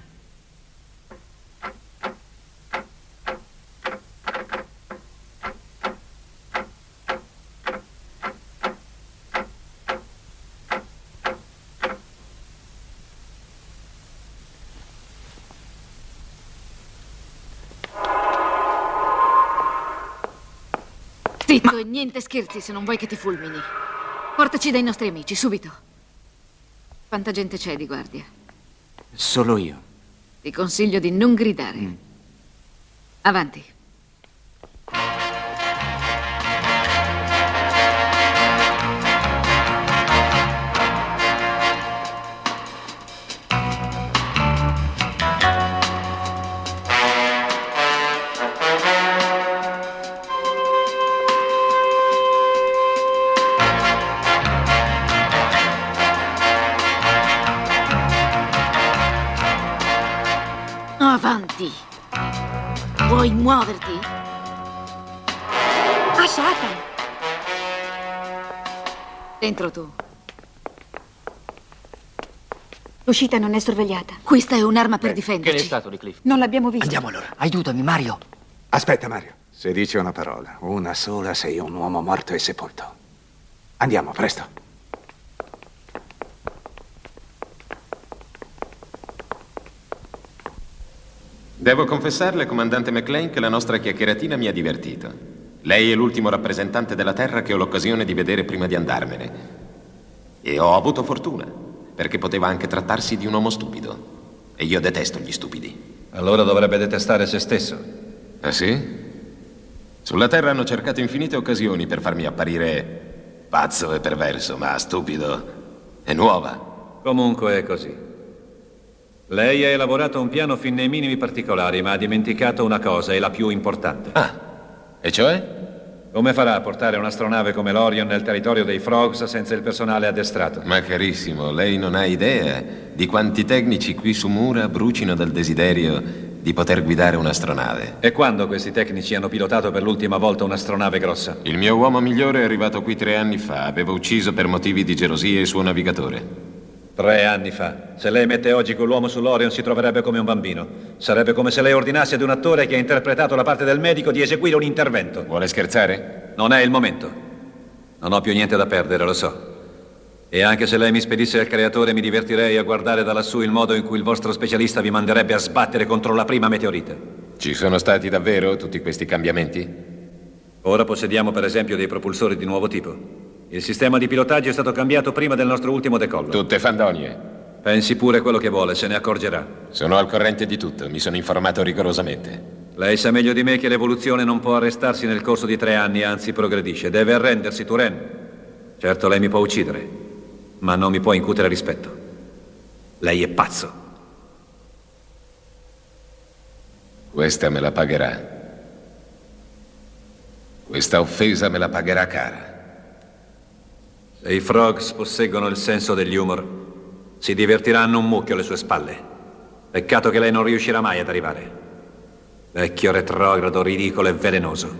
Zitto, e niente scherzi se non vuoi che ti fulmini. Portaci dai nostri amici, subito. Quanta gente c'è di guardia? Solo io. Ti consiglio di non gridare. Mm. Avanti. Avanti. Vuoi muoverti? Ah, Satan! Dentro tu. L'uscita non è sorvegliata. Questa è un'arma per Beh, difenderci. Che ne è stato di Cliff? Non l'abbiamo vista. Andiamo allora. Aiutami, Mario. Aspetta, Mario. Se dici una parola, una sola, sei un uomo morto e sepolto. Andiamo, presto. Devo confessarle, comandante McLean, che la nostra chiacchieratina mi ha divertito. Lei è l'ultimo rappresentante della Terra che ho l'occasione di vedere prima di andarmene. E ho avuto fortuna, perché poteva anche trattarsi di un uomo stupido. E io detesto gli stupidi. Allora dovrebbe detestare se stesso. Ah sì? Sulla Terra hanno cercato infinite occasioni per farmi apparire pazzo e perverso, ma stupido è nuova. Comunque è così. Lei ha elaborato un piano fin nei minimi particolari, ma ha dimenticato una cosa, è la più importante. Ah, e cioè? Come farà a portare un'astronave come l'Orion nel territorio dei Frogs senza il personale addestrato? Ma carissimo, lei non ha idea di quanti tecnici qui su Mura brucino dal desiderio di poter guidare un'astronave. E quando questi tecnici hanno pilotato per l'ultima volta un'astronave grossa? Il mio uomo migliore è arrivato qui tre anni fa. Aveva ucciso per motivi di gelosia il suo navigatore. Tre anni fa. Se lei mette oggi quell'uomo sull'Orion si troverebbe come un bambino. Sarebbe come se lei ordinasse ad un attore che ha interpretato la parte del medico di eseguire un intervento. Vuole scherzare? Non è il momento. Non ho più niente da perdere, lo so. E anche se lei mi spedisse al creatore mi divertirei a guardare da lassù il modo in cui il vostro specialista vi manderebbe a sbattere contro la prima meteorite. Ci sono stati davvero tutti questi cambiamenti? Ora possediamo per esempio dei propulsori di nuovo tipo. Il sistema di pilotaggio è stato cambiato prima del nostro ultimo decollo. Tutte fandonie. Pensi pure quello che vuole, se ne accorgerà. Sono al corrente di tutto, mi sono informato rigorosamente. Lei sa meglio di me che l'evoluzione non può arrestarsi nel corso di tre anni, anzi progredisce. Deve arrendersi, Turenne. Certo, lei mi può uccidere, ma non mi può incutere rispetto. Lei è pazzo. Questa me la pagherà. Questa offesa me la pagherà cara. Se i Frogs posseggono il senso degli humor, si divertiranno un mucchio alle sue spalle. Peccato che lei non riuscirà mai ad arrivare. Vecchio retrogrado, ridicolo e velenoso.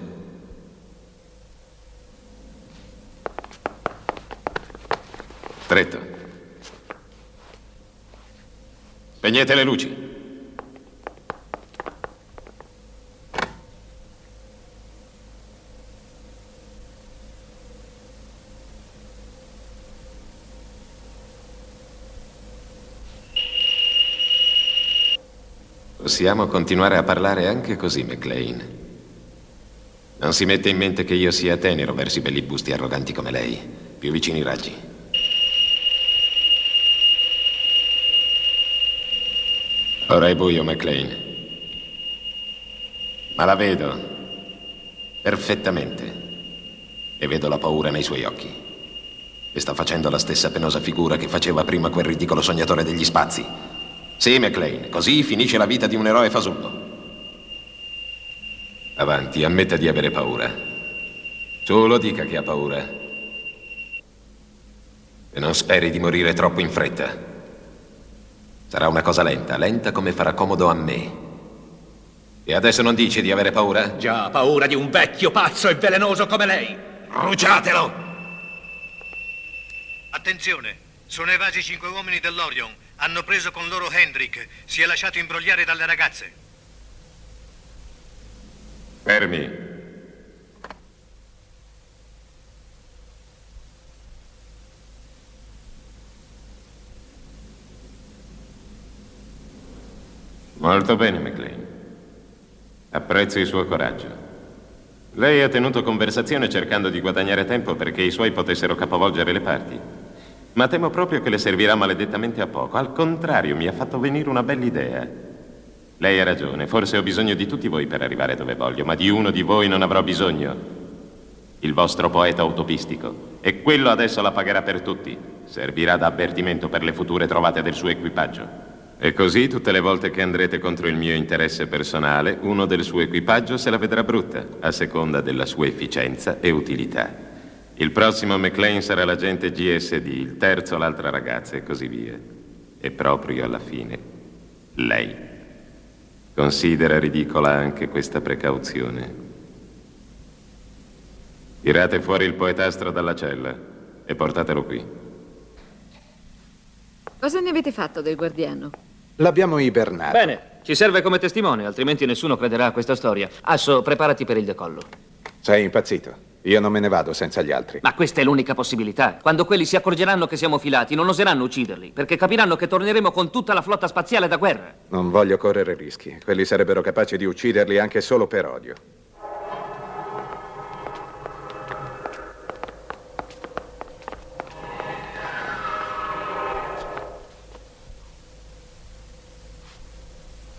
Stretto. Spegnete le luci. Possiamo continuare a parlare anche così, McLean. Non si mette in mente che io sia tenero verso i bellibusti arroganti come lei. Più vicini i raggi. Ora è buio, McLean. Ma la vedo perfettamente. E vedo la paura nei suoi occhi. E sta facendo la stessa penosa figura che faceva prima quel ridicolo sognatore degli spazi. Sì, McLean, così finisce la vita di un eroe fasullo. Avanti, ammetta di avere paura. Tu lo dica che ha paura. E non speri di morire troppo in fretta. Sarà una cosa lenta, lenta come farà comodo a me. E adesso non dici di avere paura? Già, paura di un vecchio pazzo e velenoso come lei. Bruciatelo! Attenzione, sono evasi cinque uomini dell'Orion. Hanno preso con loro Hendrik. Si è lasciato imbrogliare dalle ragazze. Fermi. Molto bene, McLean. Apprezzo il suo coraggio. Lei ha tenuto conversazione cercando di guadagnare tempo perché i suoi potessero capovolgere le parti. Ma temo proprio che le servirà maledettamente a poco. Al contrario, mi ha fatto venire una bella idea. Lei ha ragione, forse ho bisogno di tutti voi per arrivare dove voglio, ma di uno di voi non avrò bisogno. Il vostro poeta utopistico. E quello adesso la pagherà per tutti. Servirà da avvertimento per le future trovate del suo equipaggio. E così, tutte le volte che andrete contro il mio interesse personale, uno del suo equipaggio se la vedrà brutta, a seconda della sua efficienza e utilità. Il prossimo McLean sarà l'agente G S D, il terzo l'altra ragazza e così via. E proprio alla fine, lei. Considera ridicola anche questa precauzione. Tirate fuori il poetastro dalla cella e portatelo qui. Cosa ne avete fatto del guardiano? L'abbiamo ibernato. Bene, ci serve come testimone, altrimenti nessuno crederà a questa storia. Asso, preparati per il decollo. Sei impazzito? Io non me ne vado senza gli altri. Ma questa è l'unica possibilità. Quando quelli si accorgeranno che siamo filati, non oseranno ucciderli, perché capiranno che torneremo con tutta la flotta spaziale da guerra. Non voglio correre rischi. Quelli sarebbero capaci di ucciderli anche solo per odio.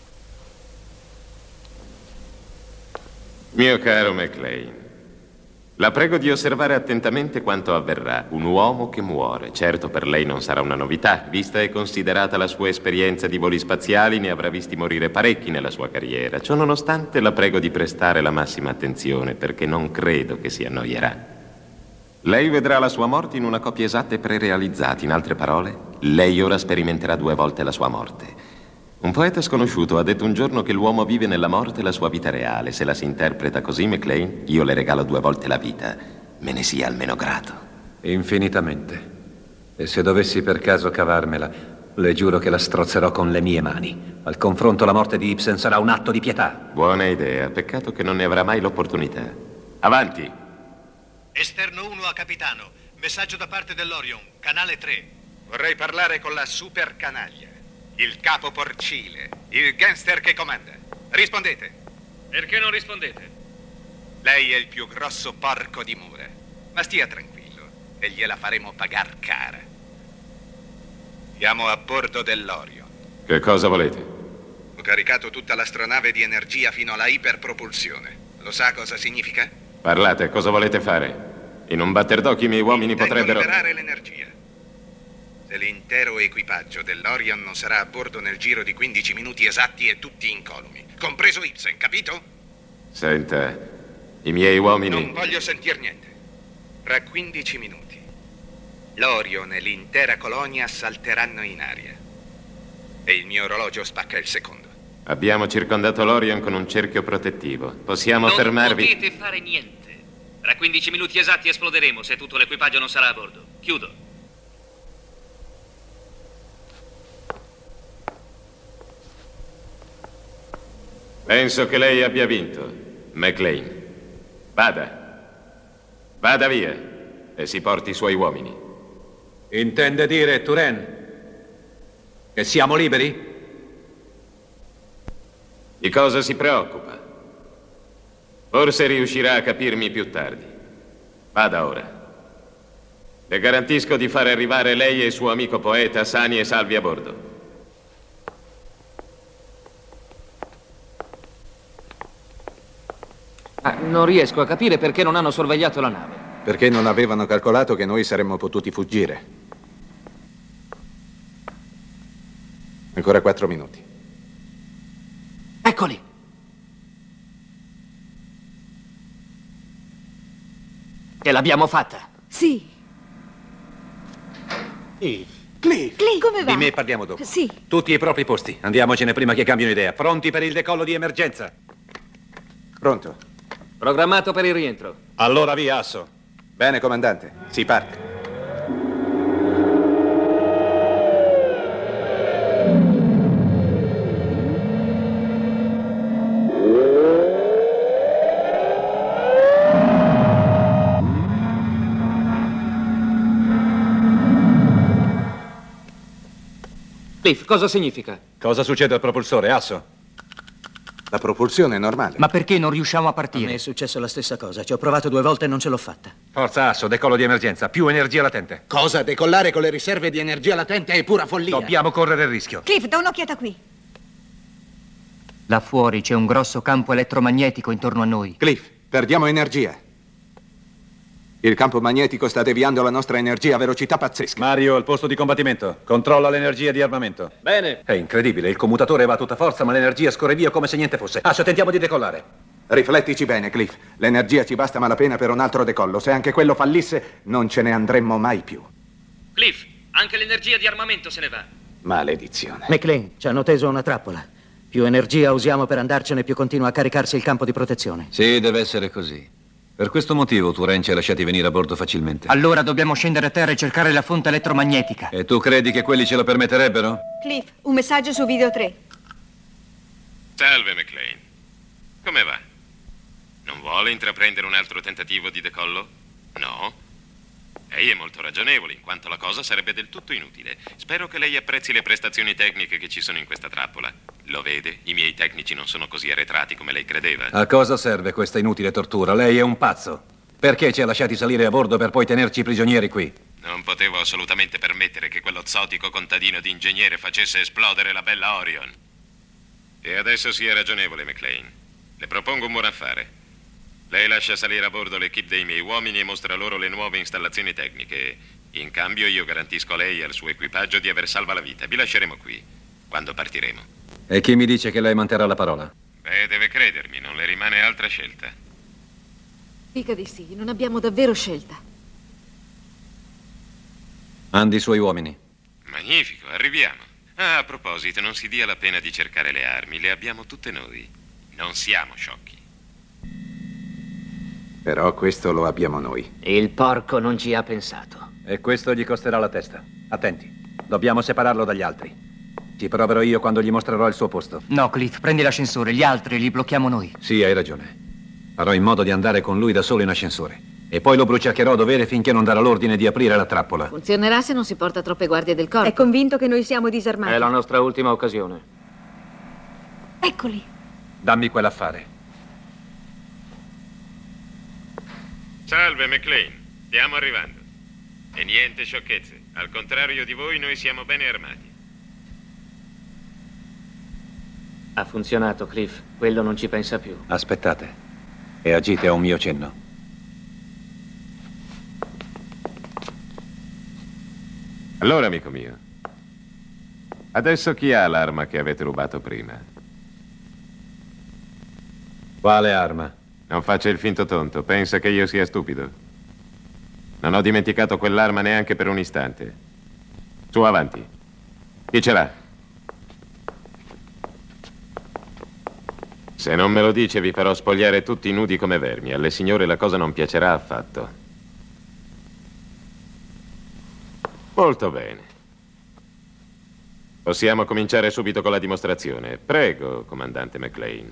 Mio caro McLean, La prego di osservare attentamente quanto avverrà. Un uomo che muore. Certo, per lei non sarà una novità. Vista e considerata la sua esperienza di voli spaziali, ne avrà visti morire parecchi nella sua carriera. Ciò nonostante, la prego di prestare la massima attenzione, perché non credo che si annoierà. Lei vedrà la sua morte in una coppia esatta e prerealizzata. In altre parole, lei ora sperimenterà due volte la sua morte. Un poeta sconosciuto ha detto un giorno che l'uomo vive nella morte la sua vita reale. Se la si interpreta così, McLean, io le regalo due volte la vita. Me ne sia almeno grato. Infinitamente. E se dovessi per caso cavarmela, le giuro che la strozzerò con le mie mani. Al confronto la morte di Ibsen sarà un atto di pietà. Buona idea. Peccato che non ne avrà mai l'opportunità. Avanti. Esterno uno a capitano. Messaggio da parte dell'Orion, canale tre. Vorrei parlare con la super canaglia. Il capo porcile, il gangster che comanda. Rispondete. Perché non rispondete? Lei è il più grosso porco di Mura. Ma stia tranquillo e gliela faremo pagar cara. Siamo a bordo dell'Orion. Che cosa volete? Ho caricato tutta l'astronave di energia fino alla iperpropulsione. Lo sa cosa significa? Parlate, cosa volete fare? In un batter d'occhi i miei uomini Intendo potrebbero... liberare l'energia. Se l'intero equipaggio dell'Orion non sarà a bordo nel giro di quindici minuti esatti e tutti incolumi, compreso Ibsen, capito? Senta, i miei uomini... Non voglio sentir niente. Fra quindici minuti, l'Orion e l'intera colonia salteranno in aria. E il mio orologio spacca il secondo. Abbiamo circondato l'Orion con un cerchio protettivo. Possiamo non fermarvi... Non potete fare niente. Tra quindici minuti esatti esploderemo se tutto l'equipaggio non sarà a bordo. Chiudo. Penso che lei abbia vinto, McLean. Vada. Vada via e si porti i suoi uomini. Intende dire, Turenne, che siamo liberi? Di cosa si preoccupa? Forse riuscirà a capirmi più tardi. Vada ora. Le garantisco di fare arrivare lei e il suo amico poeta sani e salvi a bordo. Ah, non riesco a capire perché non hanno sorvegliato la nave. Perché non avevano calcolato che noi saremmo potuti fuggire. Ancora quattro minuti. Eccoli! Che l'abbiamo fatta. Sì. Sì. Cliff. Cliff, come va? Di me parliamo dopo. Sì. Tutti ai propri posti. Andiamocene prima che cambino idea. Pronti per il decollo di emergenza? Pronto? Programmato per il rientro. Allora via, Asso. Bene, comandante. Si parte. Cliff, cosa significa? Cosa succede al propulsore, Asso? La propulsione è normale. Ma perché non riusciamo a partire? A me è successo la stessa cosa. Ci ho provato due volte e non ce l'ho fatta. Forza, Asso, decollo di emergenza. Più energia latente. Cosa? Decollare con le riserve di energia latente è pura follia. Dobbiamo correre il rischio. Cliff, da un'occhiata qui. Là fuori c'è un grosso campo elettromagnetico intorno a noi. Cliff, perdiamo energia. Il campo magnetico sta deviando la nostra energia a velocità pazzesca. Mario, al posto di combattimento. Controlla l'energia di armamento. Bene. È incredibile. Il commutatore va a tutta forza, ma l'energia scorre via come se niente fosse. Asso, tentiamo di decollare. Riflettici bene, Cliff. L'energia ci basta malapena per un altro decollo. Se anche quello fallisse, non ce ne andremmo mai più. Cliff, anche l'energia di armamento se ne va. Maledizione. McLean, ci hanno teso una trappola. Più energia usiamo per andarcene, più continua a caricarsi il campo di protezione. Sì, deve essere così. Per questo motivo Turenne ci ha lasciati venire a bordo facilmente. Allora dobbiamo scendere a terra e cercare la fonte elettromagnetica. E tu credi che quelli ce lo permetterebbero? Cliff, un messaggio su video tre. Salve, McLean. Come va? Non vuole intraprendere un altro tentativo di decollo? No? Lei è molto ragionevole, in quanto la cosa sarebbe del tutto inutile. Spero che lei apprezzi le prestazioni tecniche che ci sono in questa trappola. Lo vede? I miei tecnici non sono così arretrati come lei credeva. A cosa serve questa inutile tortura? Lei è un pazzo. Perché ci ha lasciati salire a bordo per poi tenerci prigionieri qui? Non potevo assolutamente permettere che quello zotico contadino di ingegnere facesse esplodere la bella Orion. E adesso sia ragionevole, McLean. Le propongo un buon affare. Lei lascia salire a bordo l'equipe dei miei uomini e mostra loro le nuove installazioni tecniche. In cambio io garantisco a lei e al suo equipaggio di aver salva la vita. Vi lasceremo qui, quando partiremo. E chi mi dice che lei manterrà la parola? Beh, deve credermi, non le rimane altra scelta. Dica di sì, non abbiamo davvero scelta. Mandi i suoi uomini. Magnifico, arriviamo. Ah, a proposito, non si dia la pena di cercare le armi, le abbiamo tutte noi. Non siamo sciocchi. Però questo lo abbiamo noi. Il porco non ci ha pensato. E questo gli costerà la testa. Attenti, dobbiamo separarlo dagli altri. Ci proverò io quando gli mostrerò il suo posto. No, Cliff, prendi l'ascensore, gli altri li blocchiamo noi. Sì, hai ragione. Farò in modo di andare con lui da solo in ascensore. E poi lo bruciaccherò a dovere finché non darà l'ordine di aprire la trappola. Funzionerà se non si porta troppe guardie del corpo. È convinto che noi siamo disarmati? È la nostra ultima occasione. Eccoli. Dammi quell'affare. Salve, McLean. Stiamo arrivando. E niente sciocchezze. Al contrario di voi, noi siamo bene armati. Ha funzionato, Cliff. Quello non ci pensa più. Aspettate. E agite a un mio cenno. Allora, amico mio, adesso chi ha l'arma che avete rubato prima? Quale arma? Non faccia il finto tonto, pensa che io sia stupido. Non ho dimenticato quell'arma neanche per un istante. Su, avanti. Chi ce l'ha? Se non me lo dice vi farò spogliare tutti nudi come vermi. Alle signore la cosa non piacerà affatto. Molto bene. Possiamo cominciare subito con la dimostrazione. Prego, comandante McLean.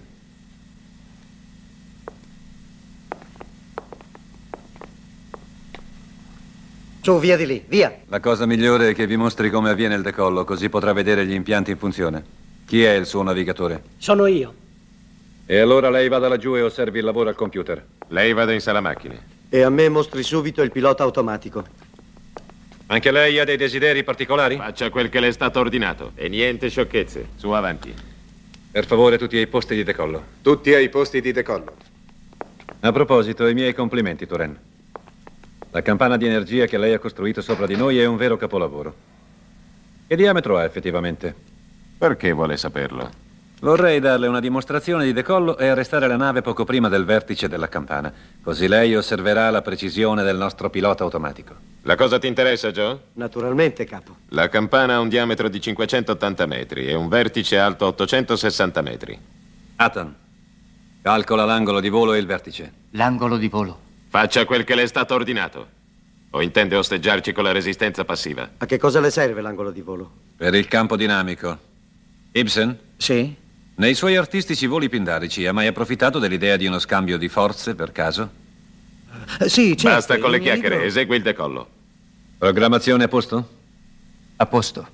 Su, via di lì, via. La cosa migliore è che vi mostri come avviene il decollo, così potrà vedere gli impianti in funzione. Chi è il suo navigatore? Sono io. E allora lei vada laggiù e osservi il lavoro al computer. Lei vada in sala macchine. E a me mostri subito il pilota automatico. Anche lei ha dei desideri particolari? Faccia quel che le è stato ordinato. E niente sciocchezze. Su, avanti. Per favore, tutti ai posti di decollo. Tutti ai posti di decollo. A proposito, i miei complimenti, Turen. La campana di energia che lei ha costruito sopra di noi è un vero capolavoro. Che diametro ha effettivamente? Perché vuole saperlo? Vorrei darle una dimostrazione di decollo e arrestare la nave poco prima del vertice della campana. Così lei osserverà la precisione del nostro pilota automatico. La cosa ti interessa, Joe? Naturalmente, capo. La campana ha un diametro di cinquecentottanta metri e un vertice alto ottocentosessanta metri. Athan, calcola l'angolo di volo e il vertice. L'angolo di volo. Faccia quel che le è stato ordinato. O intende osteggiarci con la resistenza passiva? A che cosa le serve l'angolo di volo? Per il campo dinamico. Ibsen? Sì? Nei suoi artistici voli pindarici ha mai approfittato dell'idea di uno scambio di forze, per caso? Uh, sì, certo. Basta con le il mio chiacchiere, libro- esegui il decollo. Programmazione a posto? A posto.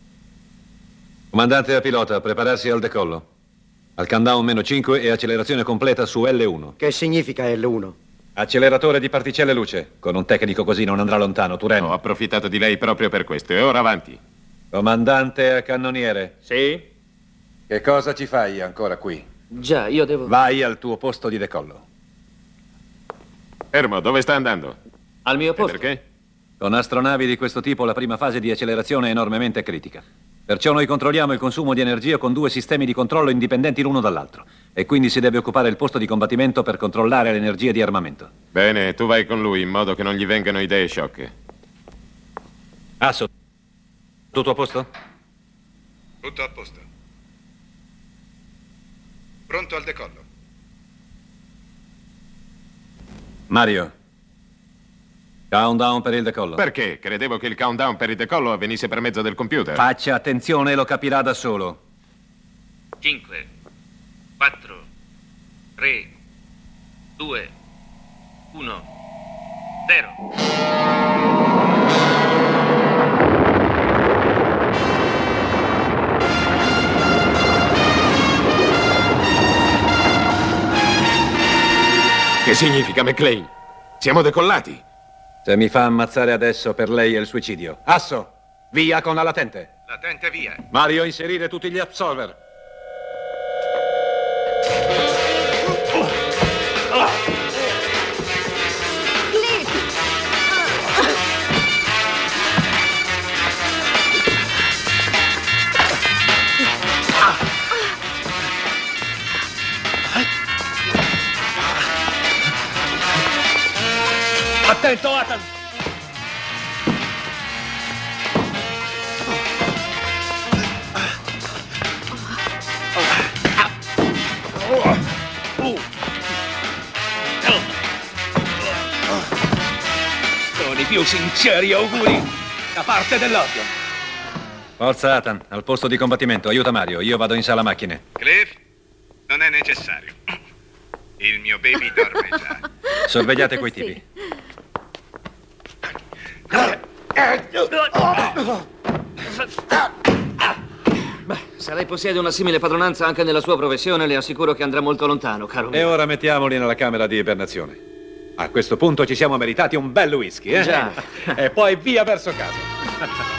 Comandante a pilota, prepararsi al decollo. Al countdown meno cinque e accelerazione completa su L uno. Che significa L uno? Acceleratore di particelle luce. Con un tecnico così non andrà lontano, Turen. Ho approfittato di lei proprio per questo. E ora avanti. Comandante a cannoniere. Sì? Che cosa ci fai ancora qui? Già, io devo... Vai al tuo posto di decollo. Fermo, dove sta andando? Al mio E posto. perché? Con astronavi di questo tipo la prima fase di accelerazione è enormemente critica. Perciò noi controlliamo il consumo di energia con due sistemi di controllo indipendenti l'uno dall'altro. E quindi si deve occupare il posto di combattimento per controllare l'energia di armamento. Bene, tu vai con lui in modo che non gli vengano idee sciocche. Asso, tutto a posto? Tutto a posto. Pronto al decollo. Mario, countdown per il decollo. Perché? Credevo che il countdown per il decollo avvenisse per mezzo del computer. Faccia attenzione e lo capirà da solo. cinque, quattro, tre, due, uno, zero. Che significa, McLean? Siamo decollati. Se mi fa ammazzare adesso, per lei è il suicidio. Asso, via con la latente. Latente via. Mario, inserire tutti gli absolver. Attento, Ethan! Sono i più sinceri auguri da parte dell'Orion. Forza, Ethan, al posto di combattimento. Aiuta Mario, io vado in sala macchine. Cliff, non è necessario. Il mio baby dorme già. Sorvegliate quei tipi. Beh, se lei possiede una simile padronanza anche nella sua professione, le assicuro che andrà molto lontano, caro mio. E ora mettiamoli nella camera di ibernazione. A questo punto ci siamo meritati un bel whisky, eh? Già. E poi via verso casa.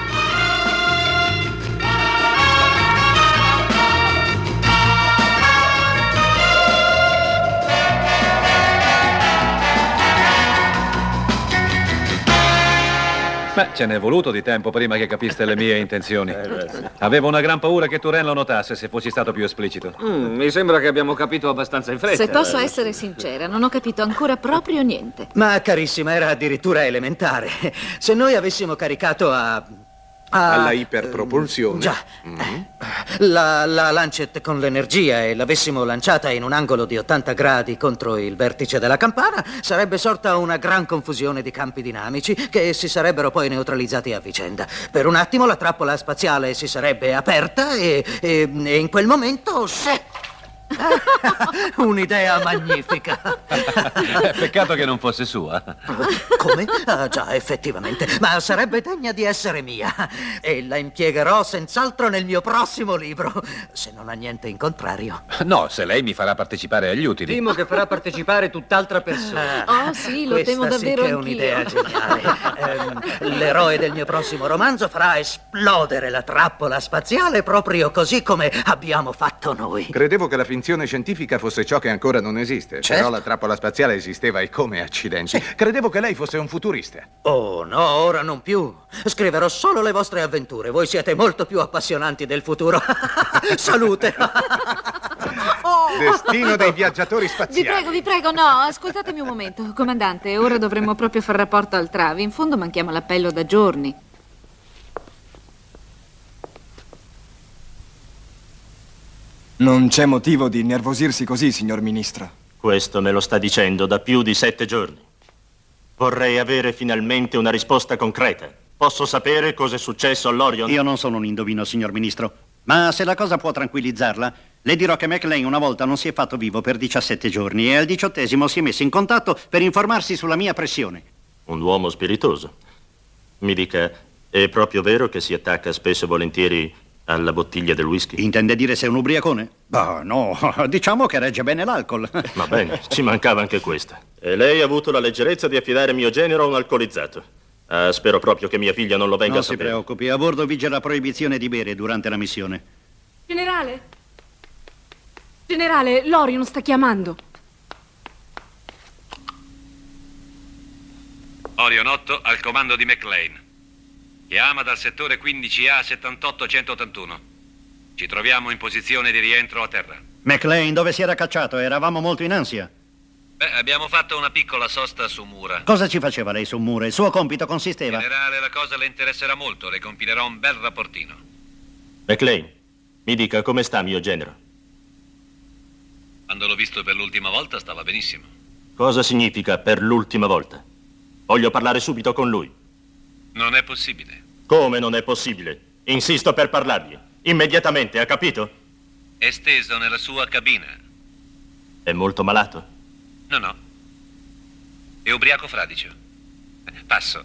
Beh, ce n'è voluto di tempo prima che capiste le mie intenzioni. Avevo una gran paura che Turin lo notasse se fossi stato più esplicito. Mm, mi sembra che abbiamo capito abbastanza in fretta. Se posso essere sincera, non ho capito ancora proprio niente. Ma carissima, era addirittura elementare. Se noi avessimo caricato a... a Alla iperpropulsione. Già. Mm. La, la Lancet con l'energia e l'avessimo lanciata in un angolo di ottanta gradi contro il vertice della campana, sarebbe sorta una gran confusione di campi dinamici che si sarebbero poi neutralizzati a vicenda. Per un attimo la trappola spaziale si sarebbe aperta e, e, e in quel momento... Se... Un'idea magnifica. Peccato che non fosse sua. Come? Ah, già, effettivamente. Ma sarebbe degna di essere mia. E la impiegherò senz'altro nel mio prossimo libro, se non ha niente in contrario. No, se lei mi farà partecipare agli utili. Temo che farà partecipare tutt'altra persona. Oh, sì, lo temo davvero sì che è anch'io. un'idea geniale. Ehm, l'eroe del mio prossimo romanzo farà esplodere la trappola spaziale proprio così come abbiamo fatto noi. Credevo che la finzione scientifica fosse ciò che ancora non esiste. Certo. Però la trappola spaziale esisteva e come accidenti. Sì. Credevo che lei fosse un futurista. Oh, no, ora non più. Scriverò solo le vostre avventure. Voi siete molto più appassionanti del futuro. Salute. Destino dei viaggiatori Vi spaziali. prego, vi prego, no, ascoltatemi un momento. Comandante, ora dovremmo proprio far rapporto al Travi. In fondo manchiamo l'appello da giorni. Non c'è motivo di innervosirsi così, signor Ministro. Questo me lo sta dicendo da più di sette giorni. Vorrei avere finalmente una risposta concreta. Posso sapere cosa è successo all'Orion? Io non sono un indovino, signor Ministro. Ma se la cosa può tranquillizzarla, le dirò che McLean una volta non si è fatto vivo per diciassette giorni e al diciottesimo si è messo in contatto per informarsi sulla mia pressione. Un uomo spiritoso. Mi dica, è proprio vero che si attacca spesso e volentieri alla bottiglia del whisky? Intende dire se è un ubriacone? Bah, no, diciamo che regge bene l'alcol. Va bene, ci mancava anche questa. E lei ha avuto la leggerezza di affidare mio genero a un alcolizzato. Ah, spero proprio che mia figlia non lo venga Non a si sapere. preoccupi, a bordo vige la proibizione di bere durante la missione. Generale? Generale, l'Orion sta chiamando. Orion otto al comando di McLean. Chiama dal settore quindici A settantotto centottantuno. Ci troviamo in posizione di rientro a terra. McLean, dove si era cacciato? Eravamo molto in ansia. Beh, abbiamo fatto una piccola sosta su Mura. Cosa ci faceva lei su Mura? Il suo compito consisteva... Generale, la cosa le interesserà molto. Le compilerò un bel rapportino. McLean, mi dica come sta mio genero. Quando l'ho visto per l'ultima volta stava benissimo. Cosa significa per l'ultima volta? Voglio parlare subito con lui. Non è possibile. Come non è possibile? Insisto per parlargli. Immediatamente, ha capito? È steso nella sua cabina. È molto malato? No, no. È ubriaco fradicio. Passo.